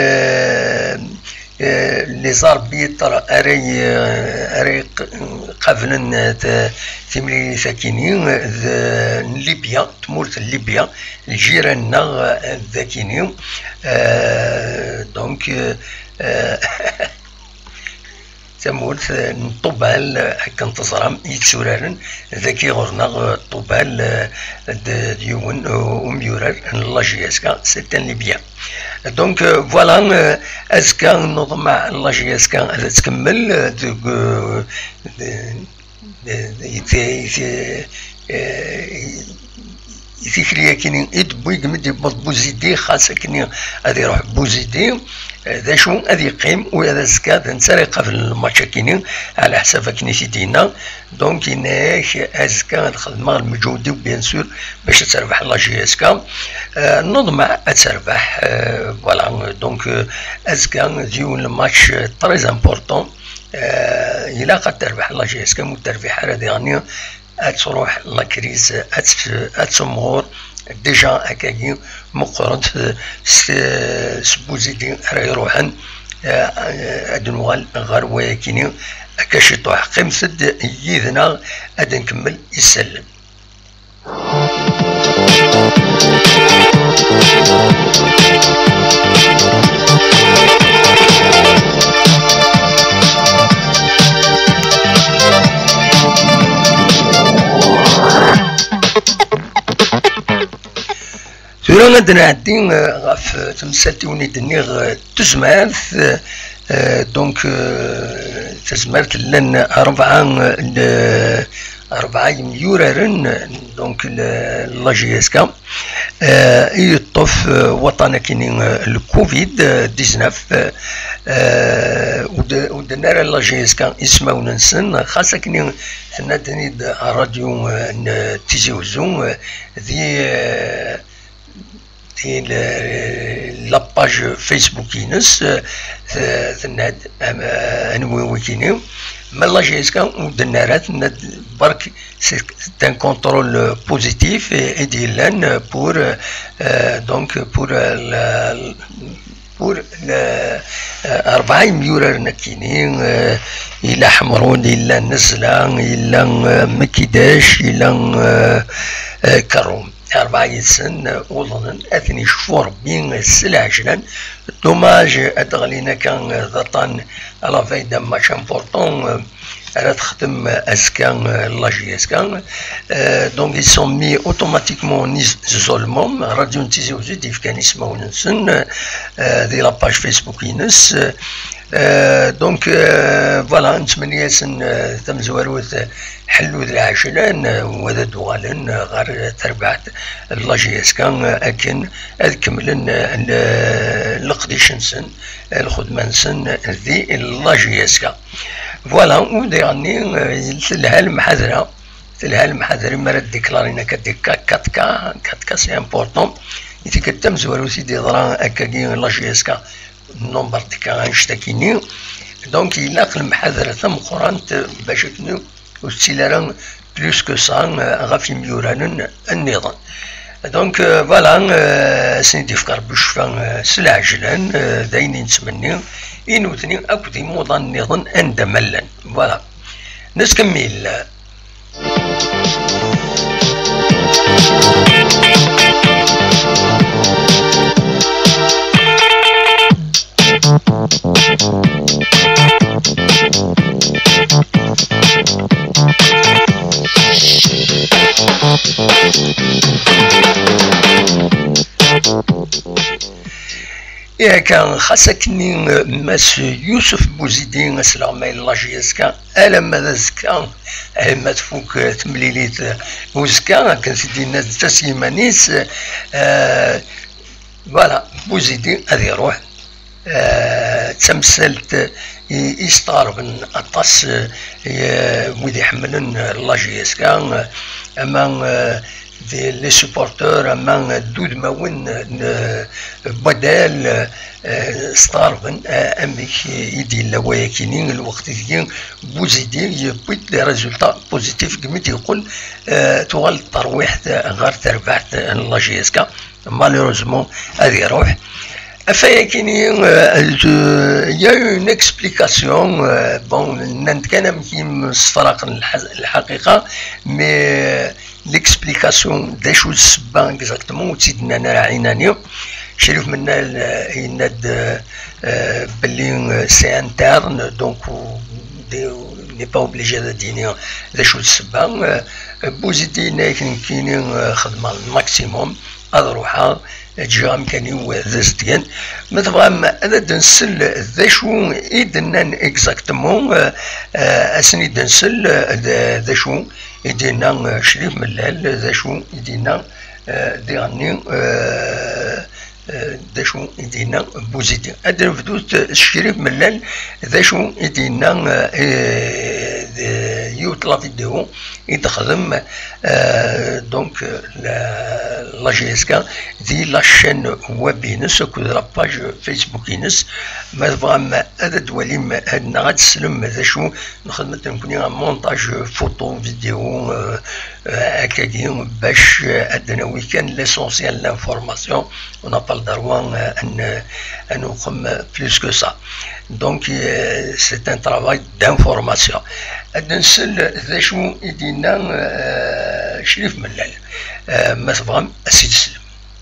Speaker 1: لي زاربيتر اري اري قبل تملي ساكنين ليبيا تمورت ليبيا الجيران ذاكينين دونك تمورت الطوبال كنتصرم يتسورارن ذاكي غرنا الطوبال ديون وميورر لاجياسكا سيتان ليبيا دونك فوالا اسكا نظمع لاجياسكا هذا تكمل يثيكليا كيني إد بويق مدي بوزيدي خاصة كيني غادي يروح بوزيدي ذا شو غادي يقيم وهذا زكا نسرق في الماتش كيني على حساب كيني سيدينا دونك يناك ازكا الخدمة المجهودة بيان سور باش تربح لا جي اسكا نظمع تربح فوالا دونك ازكا ديون الماتش تريز امبورطون إلا قد تربح لا جي اسكا متربح هذا يعني تروح لا كريز اتسمور ديجا هكاكي مقرض سبوزيدي راه يروحن ادنوال غير وياكيني هكا شي طوح قيمسد يذنا اد نكمل يسلم. ثورا غادي نعدي غاف تمثالتي ونيدني تزمارت دونك تزمارت لان أربعة أربعة مليورارن دونك لاجياسكا يطف وطنا كاينين الكوفيد تسعطاش ودنارا لاجياسكا اسماو ننسن خاصة كاينين ثناتني راديو تيزي وزون ذي دي لاباج فيسبوك ينس ثناد انوي وكينيو مالا جيسكا ودنارات برك سي ان كونترول بوزيتيف ايدي لان بور دونك بور بور أربعة مليون نكينين إلى حمرون إلى نزلة إلى مكيداش إلى كروم أربعة سن وظن أثني شفور بين السلع جلان دوماج أدغلينا كان ضطان على فايدة ماتش امبورطون elle تخدم اسكان لاجي اسكان دونك ils sont mis automatiquement en isolement راديو نتيزي وزيد كان يسمعوا نسن دي لاباج فيسبوك ينس دونك فوالا نتمنى ياسن تم زواروت حلو ذا عشرين وذا دوغالن غير تربعت لاجيسكا اكن اكملن القديشنسن الخدمانسن ذي لاجيسكا فوالا وديرني تلها المحاضره تلها المحاضره مرات ديكلارينا كديكا كاتكا كاتكا سي امبورطون يتي كتم زواروتي دي ضرا اكاكي لاجيسكا نمبر ديكا غنشتاكيني دونك يلاق المحاضره ثم قرانت باش كنو وستيلارا بلوس كو سان غافي ميورانن النظام دونك فوالا سيدي فكر بشفا سلعجلان داين نتمنى ينوثني اكودي موضا النظام اندملا فوالا نسكمل يا كان خاصكني ماس يوسف بوزيدي اسلامي لاجيسكا الا ما زكا ما تفوك تمليليت وزكا كان سيدي الناس تسيمانيس فوالا بوزيدي غادي يروح تمثلت يستغرب اطاس ويدي يحملن لاجيسكا اما دي لي سوبورتور اما دود ماون بدال ستارفن امك يدي لوايا كينين الوقت ديال بوزيدي يبيت لي ريزولتا بوزيتيف كما تيقول توغال الترويح غير تربعت لاجيسكا مالوروزمون غادي يروح فيا كيني يا اون اكسبليكاسيون بون نتكلم كيم استفراق الحقيقه مي ليكسبليكاسيون داشو السبان اكزاكتومون وتسيدنا انا راعيناني شريف منا يناد بلي سي انترن دونك ني با اوبليجي ديني داشو السبان بوزيدي نايكن كاينين خدمه الماكسيموم اروحها جام كانوا ذستين مثلا انا دنسل ذا شو يدنان اكزاكتومون اسني دنسل ذا شو يدينا شريف ملال ذا شو يدينا ديرني ذا شو يدينا بوزيدي هذا فدوت الشريف ملال ذا شو يدينا يوت لا فيديو يتخدم دونك لا جيسكا دي لا شين ويبينس كود لاباج فيسبوك ينس ما فغام هذا دواليم هادنا غاد تسلم ذا شو نخدم نكوني مونتاج فوتو فيديو هكاكي باش عندنا ويكان ليسونسيال لانفورماسيون اون ابال دروان ان ان نقوم بلوس كو سا دونك سي ان ترافاي دانفورماسيون نسل ذا شو يدينا شريف ملال ما تبغى السيد سلم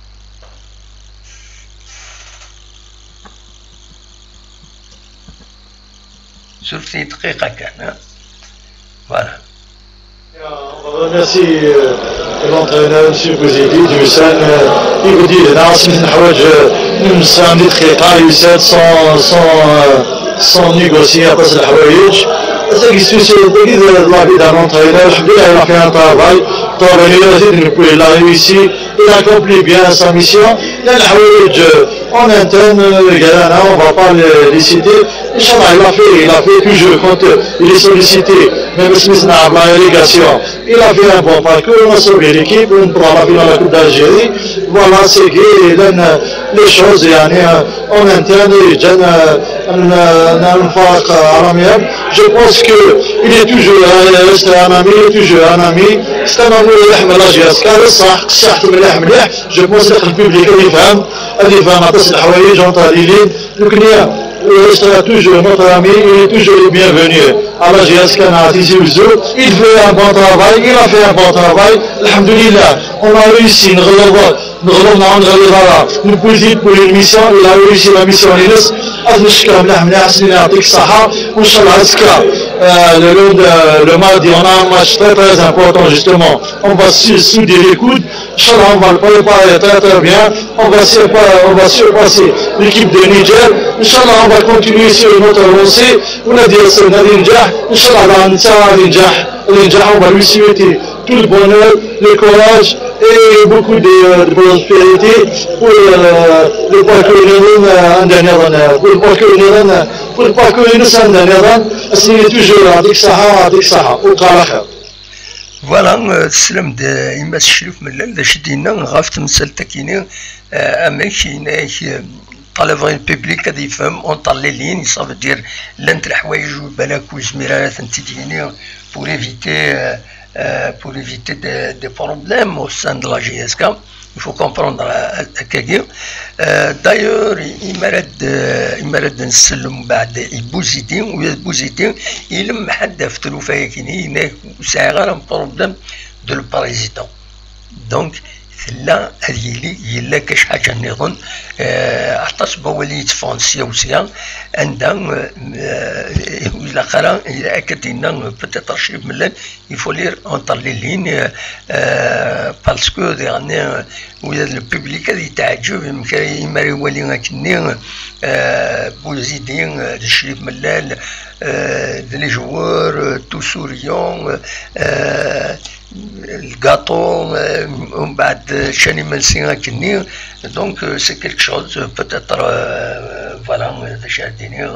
Speaker 1: شفتي دقيقة كان فوالا
Speaker 2: Merci l'entraîneur M. Bouzidi du Hussein. Il vous dit لنا سميت الحوايج نسام دي دقيقة يساد سون سون سون نيغوسي أطاس الحوايج. هذاك السوسي هذاك لا في دان l'entraîneur الحمد لله il a fait un travail. طبعا il a fait il a réussi, il a accompli bien sa mission. لأن الحوايج en interne قالنا on va pas les citer. Inch'Allah il a fait il a fait toujours quand il est sollicité. Même si c'est la relégation, il a fait un bon parcours, on a sauvé l'équipe, on prend la finale de la Coupe d'Algérie. Voilà, c'est qui donne les choses en interne, il donne un farc amiable. Je pense qu'il est toujours un ami, il est toujours un ami. C'est un amour de l'Ahmed Lajiaska, le sac, sac de l'Ahmed. Je pense que le public est fan, il est fan, il est fan, il est fan, il sera toujours notre ami, il est toujours le bienvenu. Alors j'ai il fait un bon travail, il a fait un bon travail. Alhamdulillah, on a réussi, nous pouvons pour une mission, il a réussi la mission. أذكر مليح مليح سنين يعطيك الصحة وإن شاء الله أذكر euh, le long de le mardi, on a un match très très important justement. On va souder les coudes. Inch'Allah, on va le préparer très très bien. On va on va surpasser l'équipe de Niger. Inch'Allah, on va continuer sur notre lancée. On a dit c'est Nadinjah. Inch'Allah, dans Nadinjah, on va lui souhaiter tout le bonheur, le courage et beaucoup de, de prospérité pour euh, le parcours en dernière pour le parcours pour le parcours en dernière c'est toujours avec ça avec ça au travail.
Speaker 1: فوالا تسلم إما الشريف من الليل شدينا غافت مسالتا كيني أماكن طلبة الببليك هذا يفهم اون طالي لين صافي دير لانت الحوايج وبالك وزميرات انت تجيني بور ايفيتي pour éviter des, des problèmes au sein de la G S K. Il faut comprendre هكاكي. D'ailleurs, il مراد نسلم بعد بوزيدين ويا بوزيدين يلم حد في تلوفايا كيني هناك ساعة غير ان بروبليم دو البريزيدون. دونك لا هذه لي يلا كاش حاجه نظن عطاش بوليت فرنسيه وسيا عندها الى قرا الى اكدنا بتيتر شي ملان يفولير اونتر لي لين باسكو يعني ويا الببليك هذه تعجب يما يولي كني بوزيدين الشريف ملال لي جوار تو سوريون الجاتو ومن بعد شاني ملسين كني دونك سي كيلك شوز بوتيتر فوالا تشاهديني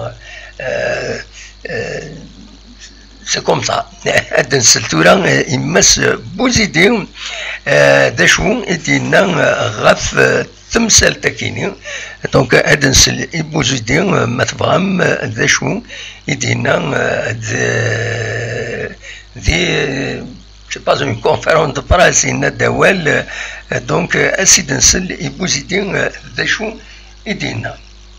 Speaker 1: سي كوم سا هاد نسلتورا يمس بوزيدين داشو يدينا غاف تمثال تاكيني دونك هاد نسل بوزيدين ما تفهم داشو يدينا ذي c'est pas une conférence de presse, il n'a d'awel, donc, ainsi d'un seul, et vous y dites, des choses, et d'ina.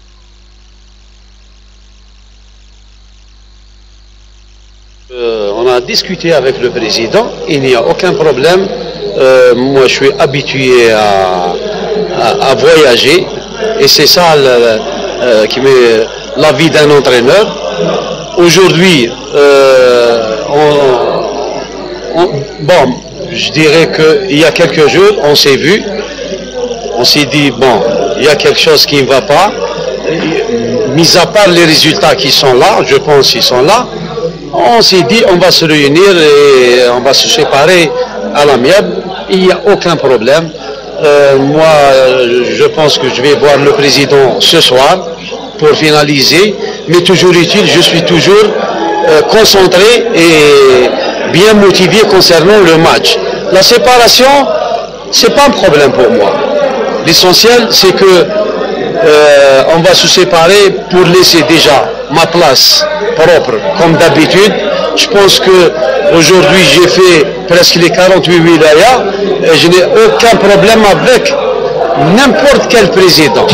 Speaker 3: On a discuté avec le président, il n'y a aucun problème. Euh, moi, je suis habitué à, à, à voyager, et c'est ça le, euh, qui met la vie d'un entraîneur. Aujourd'hui, euh, on, On, bon, je dirais qu'il y a quelques jours, on s'est vu, on s'est dit, bon, il y a quelque chose qui ne va pas, mis à part les résultats qui sont là, je pense qu'ils sont là, on s'est dit, on va se réunir et on va se séparer à l'amiable, il n'y a aucun problème. Euh, moi, je pense que je vais voir le président ce soir pour finaliser, mais toujours utile, je suis toujours euh, concentré et bien motivé concernant le match. La séparation, c'est pas un problème pour moi. L'essentiel, c'est que euh, on va se séparer pour laisser déjà ma place propre, comme d'habitude. Je pense que aujourd'hui j'ai fait presque les quarante-huit wilayas et je n'ai aucun problème avec n'importe quel président.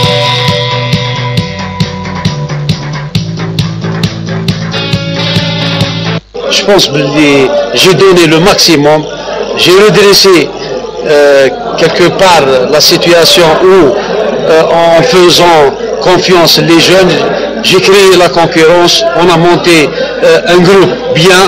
Speaker 3: Je pense que j'ai donné le maximum, j'ai redressé euh, quelque part la situation où, euh, en faisant confiance les jeunes, j'ai créé la concurrence, on a monté euh, un groupe bien,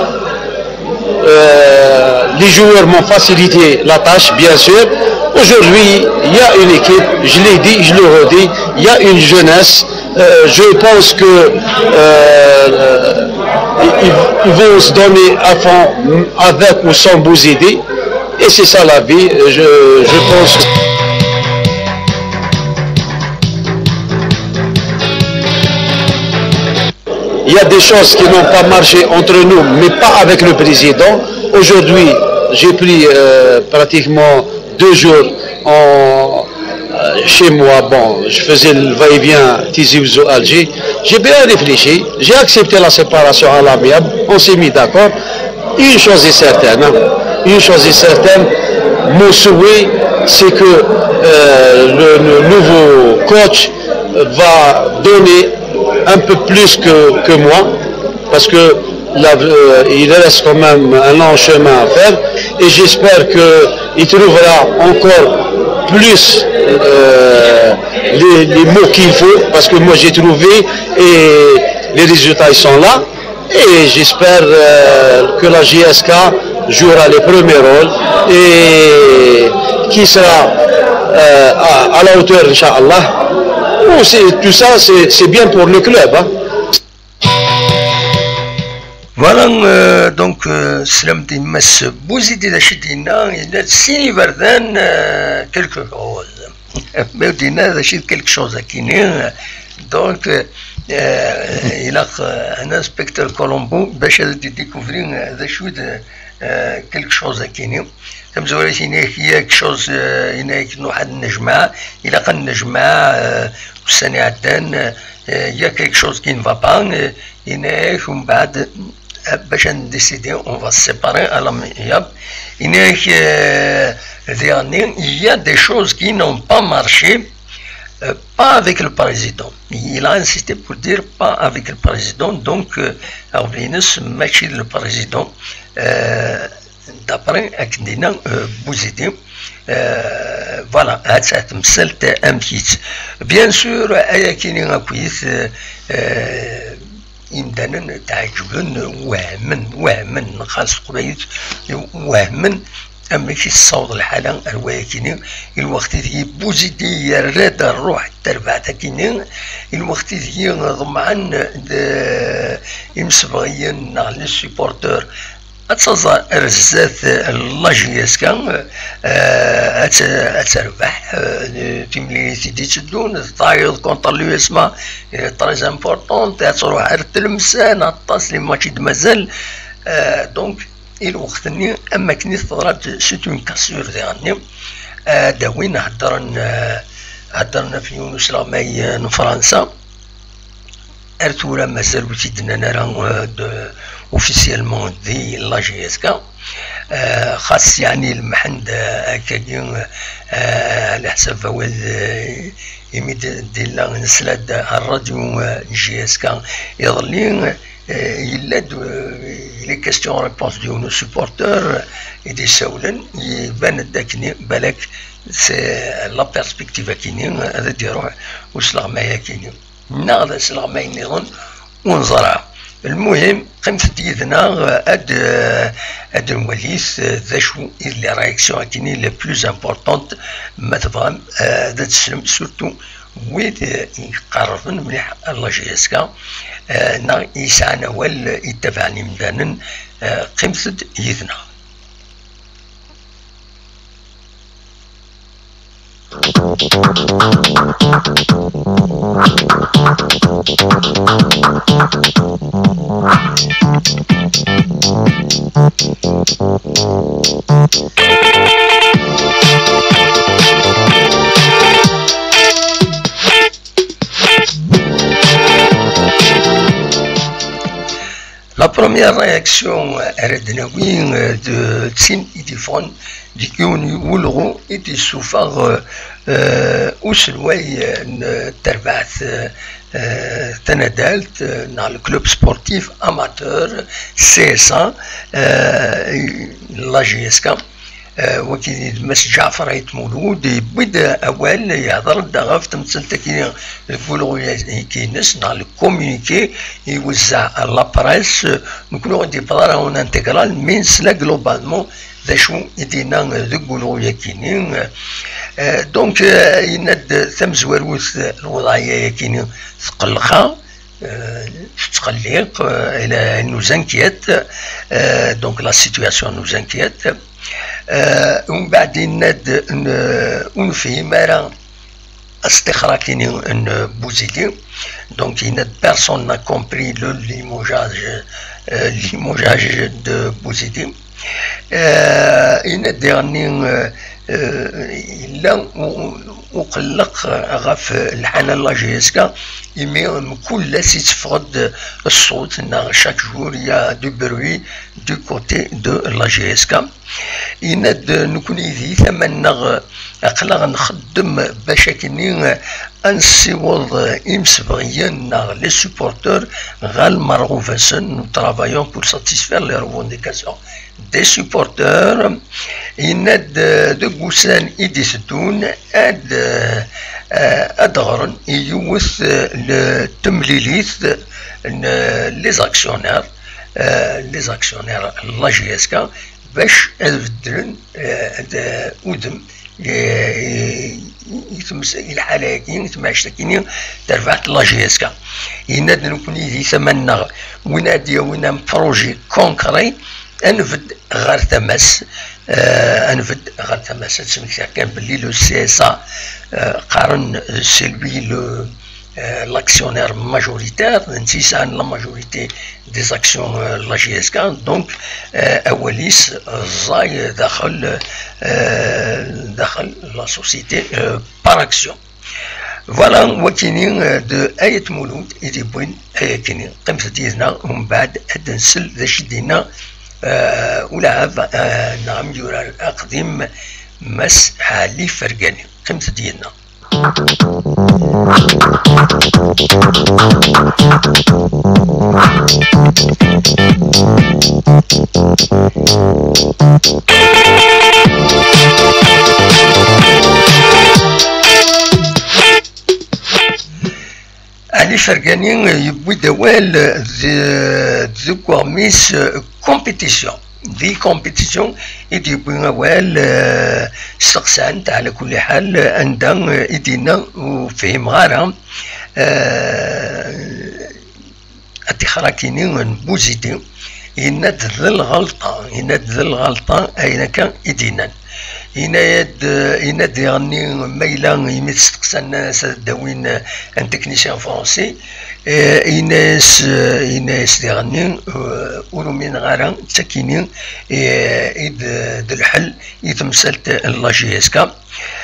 Speaker 3: euh, les joueurs m'ont facilité la tâche, bien sûr. Aujourd'hui, il y a une équipe, je l'ai dit, je le redis, il y a une jeunesse, euh, je pense que euh, ils, ils vont se donner à fond avec ou sans Bouzidi, et c'est ça la vie, je, je pense. Il y a des choses qui n'ont pas marché entre nous, mais pas avec le président. Aujourd'hui, j'ai pris euh, pratiquement deux jours en, euh, chez moi. Bon, je faisais le va-et-vient Tizi Ouzou Alger. J'ai bien réfléchi, j'ai accepté la séparation à l'amiable, on s'est mis d'accord. Une chose est certaine, hein, une chose est certaine, mon souhait, c'est que euh, le, le nouveau coach va donner un peu plus que, que moi, parce que là, euh, il reste quand même un long chemin à faire, et j'espère qu'il trouvera encore plus euh, les, les mots qu'il faut, parce que moi j'ai trouvé et les résultats ils sont là, et j'espère euh, que la J S K jouera les premiers rôles et qui sera euh, à, à la hauteur, Inch'Allah. Tout ça, c'est bien pour le club. Hein.
Speaker 1: Voilà, euh, donc, Slam Dimas Bouzidi Dachidina, il a signé Vardan quelque chose. Mais Dina Dachid quelque chose à Kini. Donc, euh, il a un inspecteur Colombo, Bachel de découvrir Dachid quelque chose à Kini. comme زوالي هناك quelque chose هناك واحد النجمة إلا قال النجمة والسنة عدان يا quelque chose qui ne va pas هناك ومن بعد باش نديسيدي on va se séparer à l'amiable هناك dernier il y a des choses qui n'ont pas marché Euh, pas avec le président. Il a insisté pour dire pas avec le président, donc Arvinus match le président euh, d'après Akdina Bouzidi. Euh, voilà, c'est un petit. Bien sûr, Ayakini Akwis إمدانا تعجبن وهمن وهمن خاص قبيل وهمن أما كي الصوت الحالة الواكيني الوقت ذي بوزيدي يراد الروح التربعة كيني الوقت ذي ضمعن يمسبغيين على السيبورتور أتصدى رزات اللاجياس كان أتربح في مليتي دي تدون الطايض كونتر لو اسما تريز امبورطون تروح التلمسان الطاس لي ماتشي دمازال دونك الوقت ني اما كني ثغرات سيت اون كاسور ديالني داوين هضرنا هضرنا في يونس رامي فرنسا ارتولا مازال وتيدنا نرى اوفيسيالمون دي لا جي اس كا خاص يعني المحند هكاكي على حساب فواد يمد ديال نسلاد الراديو جي اس كا يظلين il aide les questions réponses de nos supporters et des saoulen يبان داكني بالك c'est la perspective كيني هذا ديروه وسلغمايا كيني ناض سلغمايا نيضن ونزرع المهم قمت ديدنا اد اد الوليس ذا شو لي رياكسيون كيني لي بلوز امبورطونت ما تفهم ذا تسلم سورتو ويد يقربن مليح الله جيسكا نا يسعى نوال يتبعني مدانا قمت يدنا La première réaction de Tsin Idifon du Yoni Woulro était souvent Ousselway Terbath Tanadelt dans le club sportif amateur C S A, la G S K. وكي مس جعفر عيت مولود بدا اول يهضر دغف تمثلت كي يقولوا كينس نا لو كومونيكي يوزع لا بريس نكونوا عندي بلان اون انتغرال مين سلا جلوبالمون ذا شو يدينا يقولوا يا كينين دونك يند ثم زواروث الوضعيه كينين تقلقها تقلق الى nous inquiète donc la situation nous inquiète ومن بعد ند نفهم راه استخراج كاين بوزيدي دونك ند بيرسون نا كومبري لو ليموجاج ليموجاج دو بوزيدي ند يعني الا وقلق غاف الحنان لا جيسكا يمي كل سي تفقد الصوت ان شاك جور يا دو بروي دو كوتي دو لا جيسكا يند نكون يدي ثمن اقلا نخدم باش كني انسيوض امسبغيان لي سوبورتور غال مرغوفاسن نو ترافايون بور ساتيسفير لي ريفونديكاسيون دي سوبورتور يند دو غوسان يديسدون اد ادغرن يوث التمليليث لي زاكسيونير لي زاكسيونير لا جي اس كا باش يبدلن ودم يتمس الحالاكين يتمعش تكيني ترفعت لا جي اس كا يناد نكون يتمنى ونادي وين بروجي كونكري انفد غير تمس انفد غير تمس تسمى كان باللي لو سي اس ا قارن سلبي لو l'actionnaire majoritaire نسيس عن la majorité des actions la جي اس كا دونك أوليس زاي دخل دخل la société par action فوالا وكاينين دو آية مولود إيدي بوين آية كاينين قيمة ديالنا ومن بعد هاد نسل ذا شدينا ولعب نعم يورا الأقدم مس حالي فرقاني قيمة ديالنا علي فرقاني يبوي دوال ذو كوميس كومبيتيسيون دي كومبيتيسيون يدي بوين وال استقسان على كل حال عندنا ايدينا وفهم غارة اتخرا كينين بوزيتي يناد ذا الغلطة يناد ذا الغلطة اين كان ايدينا يناد يناد يغني ميلا يميت استقسان داوين ان تكنيسيان فرونسي إناس إناس يغني ولومين غارا تسكينين إيد الحل يتمثلت لا جي اس كا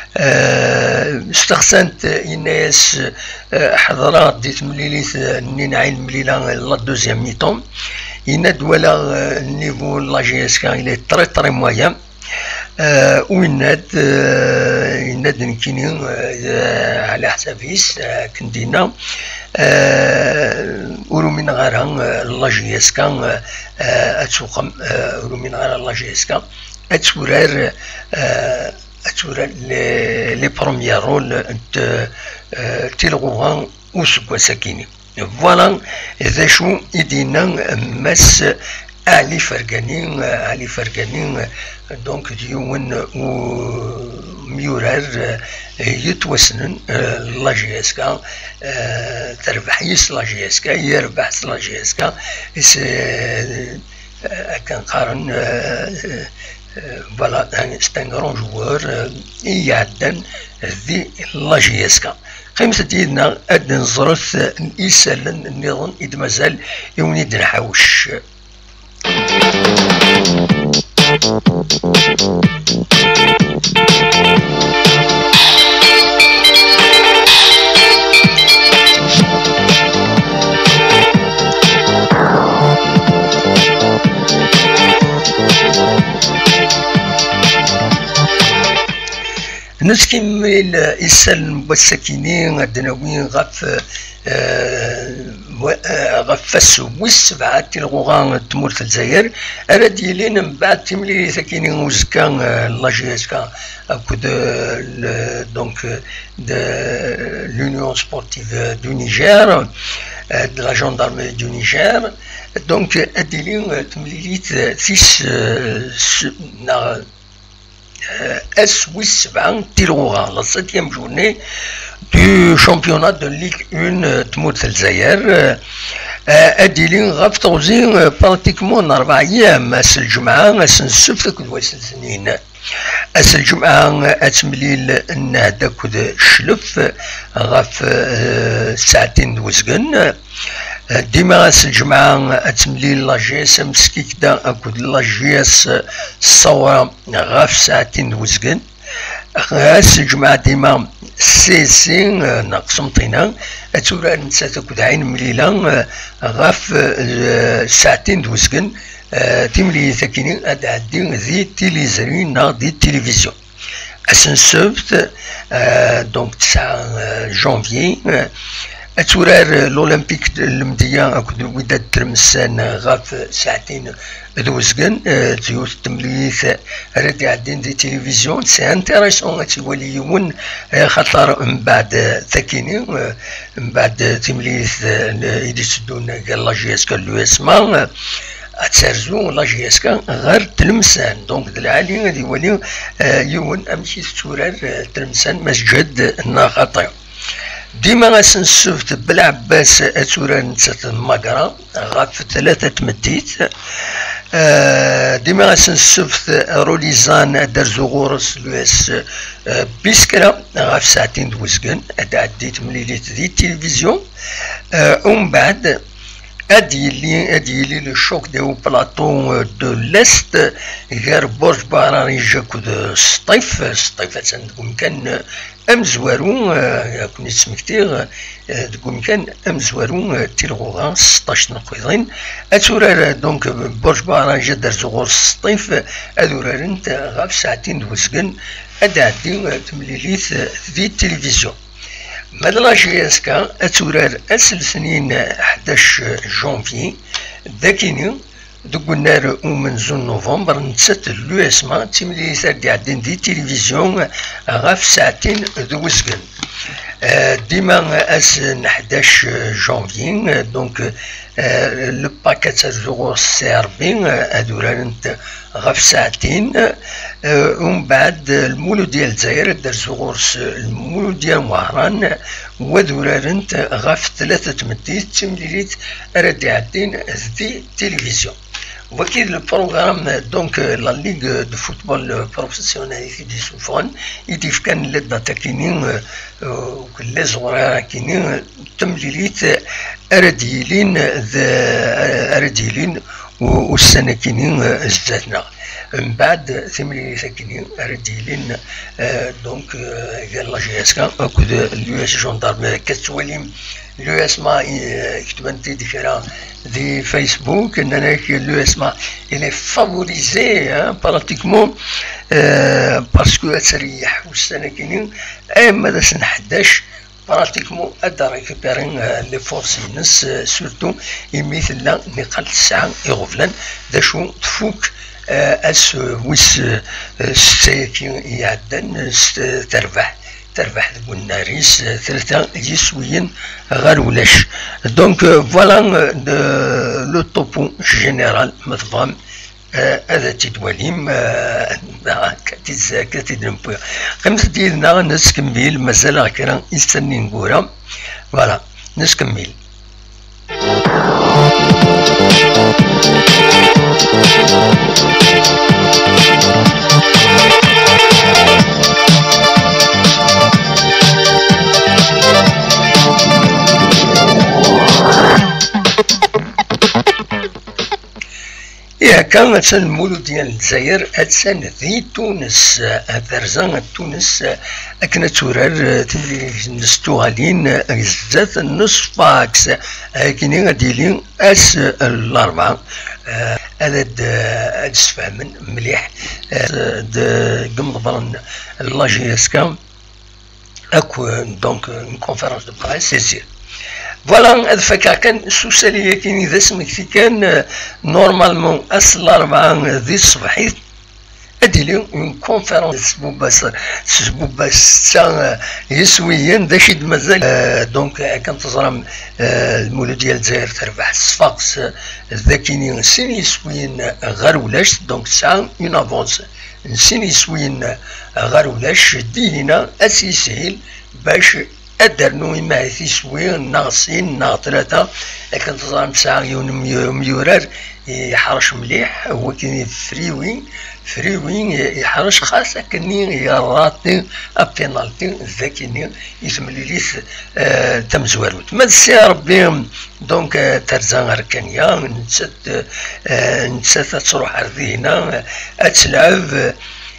Speaker 1: استخسنت إناس حضرات ديت مليليت نين عين مليلة لا دوزيام ميتون يناد ولا النيفو لا جي اس كا إلي تري تري مويان ويناد يناد نكينين على حسابيس كندينا ورو من غيرها لا جي اس كا اتسوقم ورو من غيرها لا جي اس كا اتورار اتورار لي بروميير رول تيلغوها وسكوا ساكيني فوالا ذا شو يدينا مس علي فرقانين علي فرقانين دونك ديون و ميورار يتوسنن لا جي اس كا تربح يس لا جي اس كا يربح لا جي اس كا كان قارن فوالا سي ان غران جوار يعدن ذي لا جي اس كا قيمة ديالنا اد نزرت يسالن النظام إذ مازال يونيد نحوش نسكمل السلم والسكينين الدناوين غف غف السويس سبعة تلغوغان تمورت الجزائر أنا ديالين من بعد تملي سكينين وزكان لا جي اس كا أكود دونك دو لونيون سبورتيف دو نيجير دو لا جوندارمي دو نيجير دونك أديلين تمليليت تيس اس ويس سبعة تيلغوغان لا سيتيام جورني du championnat de Ligue un تموت الجزائر أديلين غاف توزين براتيكمون أربع أيام أس الجمعة أس السبت كود واس الاثنين أس الجمعة أتمليل النهدا كود شلف غاف ساعتين دوزقن ديما أس الجمعة أتمليل لا جي اس مسكيك دا أكود لا جي اس الصورة غاف ساعتين دوزقن غاس الجمعة ديما سيسين ناقص مطينا أتورا نسات كود عين مليلة غاف ساعتين دوزقن تيملي ثاكينين أد عدين ذي تيليزرين نا ذي التلفزيون أسن سبت دونك تسعة جانفي أتورار الأولمبيك المدية أكود الوداد ترمسان غاف ساعتين دوزقن تيوت تمليث رادي عدين دي تلفزيون سي انتيريسون تيولي يون خاطر من بعد ثاكيني من بعد تمليث يدي تسدون قال لا جي اس كان لو اسما اتسرزو لا جي اس كا غير تلمسان. دونك العالي غادي يولي يون امشي تورار تلمسان مسجد ناقطي. ديما غاسنسفت بالعباس اتورار نتسات المقرا غاف ثلاثة تمديت. ديما غاسنسفت روليزان درزو غورس لوس بيسكرا غاف ساعتين دوزكن عديت مليليت دي التلفزيون. ومن بعد ادي لي ادي لي لو شوك دو بلاطو دو ليست غير برج باراني جاكو دو سطيف سطيف تنقول كان امزوارو كون سمكتير تقول كان امزوارو تيلغوغا ستاش نقيضين اتورار. دونك برج باراني جا دار زغور سطيف ادورار انت غاف ساعتين دوزكن ادعدي تمليليت في التلفزيون. مالا جي اس كا اتورار اسل سنين حداش جونفي داكيني دوك النار ومن زون نوفمبر نتسات لو اسما تيملي ثادي عدين دي تلفزيون غاف ساعتين دوزكن. ديما اس حداش جونفي دونك لو باكات زوغور سيربين ادورار انت غاف ساعتين. ومن بعد المولو ديال الجزائر دار زغورس المولو ديال وهران ودورارنت غاف ثلاثة تمديت تمليليت رادي عدين دي تلفزيون. وكيل البروغرام دونك لا ليغ دو فوتبول بروفيسيونيل دي سوفون يديف كان لدى تاكينين وكل زغرا كينين تمليليت ارديلين ارديلين والسنة كينين زادنا. من بعد ثمانية ساكنين رديلين دونك قال لا جي اس كا اكود اليو اس جوندارم كتوليم اليو اس ما كتبنتي ديفيرا دي فيسبوك ان انا اليو اس ما الي فافوريزي براتيكمون باسكو تريح والسنه كاينين اما دا سنه حداش براتيكمون ادا ريكوبيرين لي فورس الناس سورتو يمثل لا نقل الساعه يغفلن دا شو تفوك اس ويس ستاكي يعدن تربح تربح الناريس ثلاثة يسويين غير ولاش. دونك فوالا لو توبو جينيرال مثلا هذا تدواليم كاتيز كاتيدنبو خمس ديالنا نسكمل مازال كرا يستني نقولها فوالا نسكمل. يا كانت المولود ديال الجزائر اتسان ذي تونس ثرزان تونس اكنا تورار نستوغالين زات النصف باكس كيني غاديلين اس الاربعه هذا د تفهمن مليح د قمضبرن لا جي اس كا اكو دونك كونفيرونس دو بريس سيزير. فوالا هذا فكا كان سوسالية كاين إذا سمكتي كان نورمالمون أصل الأربعة ذي الصباحيت أديلي اون كونفيرونس سبوباس سبوباس ستة يسويين دا شي مازال دونك كان تزرم المولود ديال الجزائر تربح الصفاقس ذاكيني سين يسويين غير ولاش دونك ساعة اون افونس سين يسويين غير ولاش دينا أسي سهيل باش أدرنو إما يسوين ناقصين ناق ثلاثة لكن تظن ساعة ميورار يحرش مليح هو كاين فريوين فريوين يحرش خاصة كني يراتي أبينالتي ذاكيني يتمليليث آه تمزواروت ما سي ربي دونك ترزان ركانيا نتسد آه نتسد تروح عرضينا أتلعب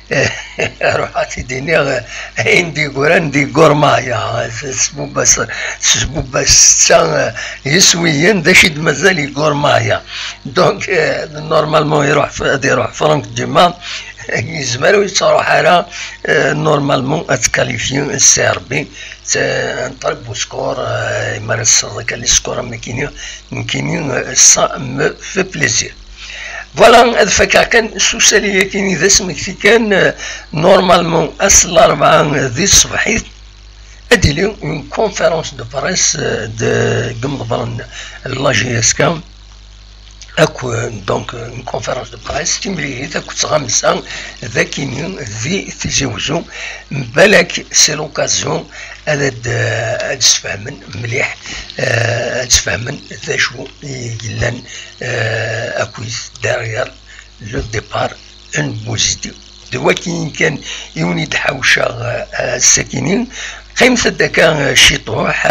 Speaker 1: روحاتي دينيغ عندي قران دي قرمايا سبو بس سبو بس يسويين دا شي مازال قرمايا دونك نورمالمون يروح يروح فرانك ديما يزمرو يتروح على نورمالمون اتكاليفيو السيربي نطلبو سكور يمارس كان لي سكور ما كاينين كاينين سا مو في بليزير. فوالا هذا فكا كان سوسالية كاين إذا سمكتي كان نورمالمون أصل الأربعة ذي الصباحيت أديلي اون كونفيرونس دو بريس دو قمضبرن لا جي اس كا اكو دونك اون كونفيرونس دو بريس تمليت اكو تغمسا ذاكيني ذي تزوزو بالك سي لوكازيون هذا تفهمن مليح تفهمن ذا شو يلان اكويس دارير لو ديبار ان بوزيتيف دواكي كان يوني تحوشا الساكنين قيمة داكا شي طروح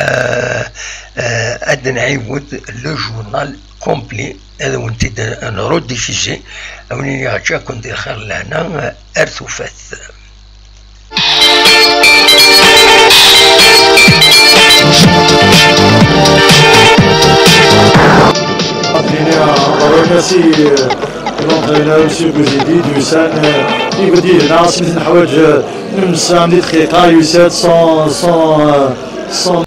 Speaker 1: اد نعيود لو جورنال كومبلي هذا ونتي نرو ديفيزي اوني غاتشا كون دير خير لهنا ارثوفات
Speaker 2: Merci l'entraîneur monsieur Bouzidi du San يبدي لنا سميت الحوايج نمسا ملي دقيقة يسات سون سون سون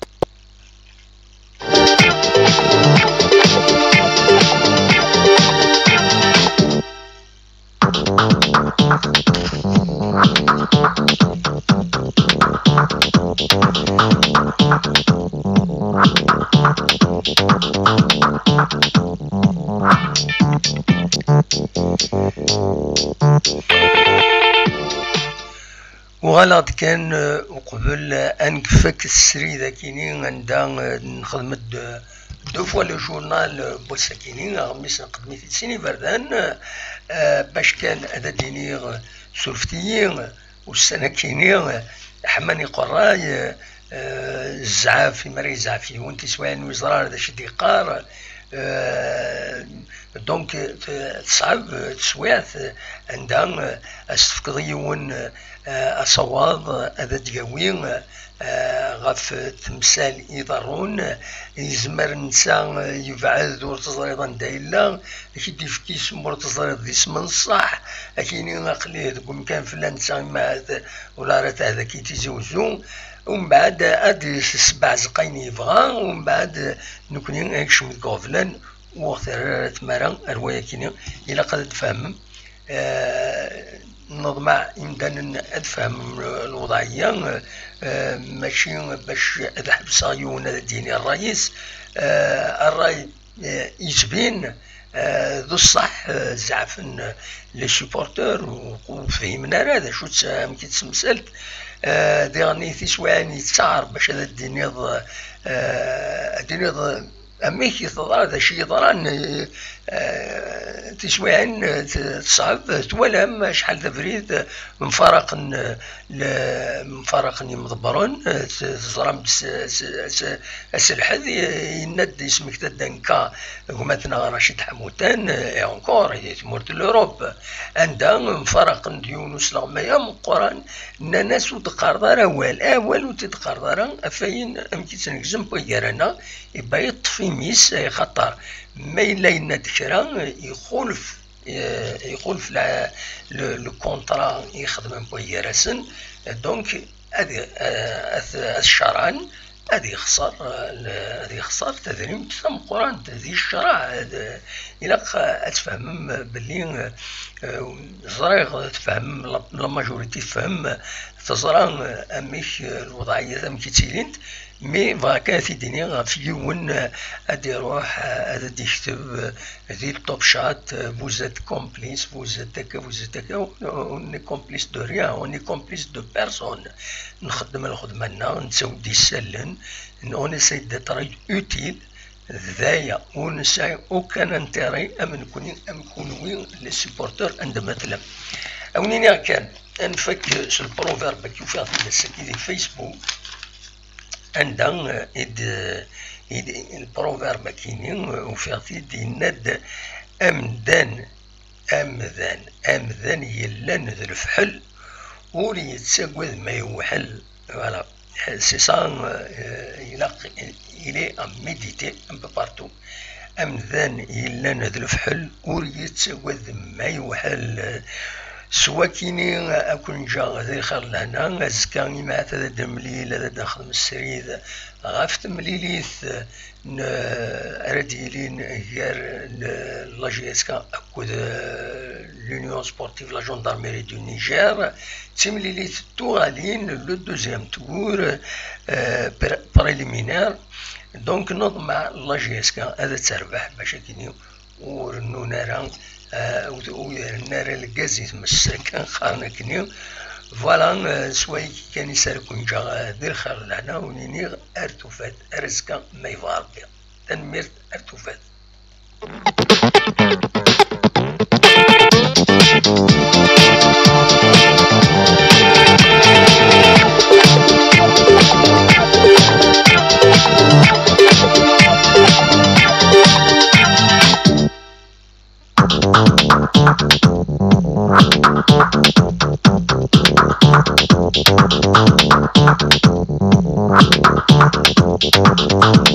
Speaker 1: وغلط كان وقبل انكفك السري ذاكيني عندها نخدم دو فوا لو جورنال بوساكيني غميس نقدمي في سيني بردان باش كان هذا ديني سولفتيين والسنه كيني حماني قراي الزعافي مري زعافي وانت سواء وزرار هذا شي ديقار دونك تصعب تسويعت عندها استفقديون أصوات هذا دياوين غف تمثال يضرون يزمر نسا يبعد ور تزريضا دايلا كي ديفكي سمور تزريض دي اسم الصح اكيني نقلي تقول كان فلان نسا مع ولا راه هذا كي تيزوزو ومن بعد ادي سبع زقاين يبغى ومن بعد نكوني نكشم كوفلان وقت تمارا روايه كيني الا قد تفهم نضمع يمدن ادفهم الوضعيه ماشي باش تحبس عيون ديني الرئيس الراي يتبين ذو الصح زعفن لي سوبورتور وفهمنا هذا شو تسام كي تسمسلت ديغني تسواني تسعر باش هذا الدنيا الدنيا أميك يتضرر هذا شي يضران تسويعن تصعب تولم شحال تفريد مفارق مفارق مضبرون تزرم السلحذ يند اسمك تدنكا كمثلا رشيد حموتان اي اونكور هي تمورت لوروب عندها مفارق ديونس لغمية من القران ناس وتقارضر اول اول وتتقارضر افاين امكي تنكزم بويرنا يبقى يطفي ميس خطر ما إلا ينادكرا يخولف يخولف لو كونطرا يخدم بويا راسن دونك هذه الشرعان هذه يخسر هذه يخسر تدريم تفهم القران هذه الشرع إلا تفهم باللي زريغ تفهم لا ماجوريتي تفهم تزرع اميش الوضعيه امكي تيلينت مي فاكا في دنيا في يوم ادي روح ادي يكتب ذي التوب شات فوزيت كومبليس فوزيت هكا فوزيت هكا اوني كومبليس دو ريان اوني كومبليس دو بيرسون نخدم الخدمه لنا نساو دي سلن اون اساي ديتر اوتيل ذايا ونساي اوكان انتيري ام نكون ام نكونوا لي سيبورتور عند مثلا اونيني كان نفك سو البروفيرب كي فيها في الفيسبوك عندها إد إد البروفيرب كاينين وفي دي ند أمدان أمذان أمذان يلان ذو الفحل ولي يتساقوذ ما يوحل فوالا سي سان إلا إلي أم ميديتي أم ببارتو أمذان يلان ذو الفحل ولي يتساقوذ ما يوحل سوا كيني أكون جا ذي خير لهنا زكاني مع هذا دمليل هذا داخل السريد غاف تمليليث أرديلين غير لاجيسكا أكو لونيون سبورتيف لا جوندارميري دو نيجير تمليليث توغالين لو دوزيام تور بريليمينير دونك نوض مع لاجيسكا هذا تربح باش كيني ورنو نرى ورنو الكازيز مسكن خارنكني فوالا سواي كان يسالكون جا دير خير لهنا ونيني ارتوفات ارزكا ما يفارقي تنميرت ارتوفات.
Speaker 4: Thank you.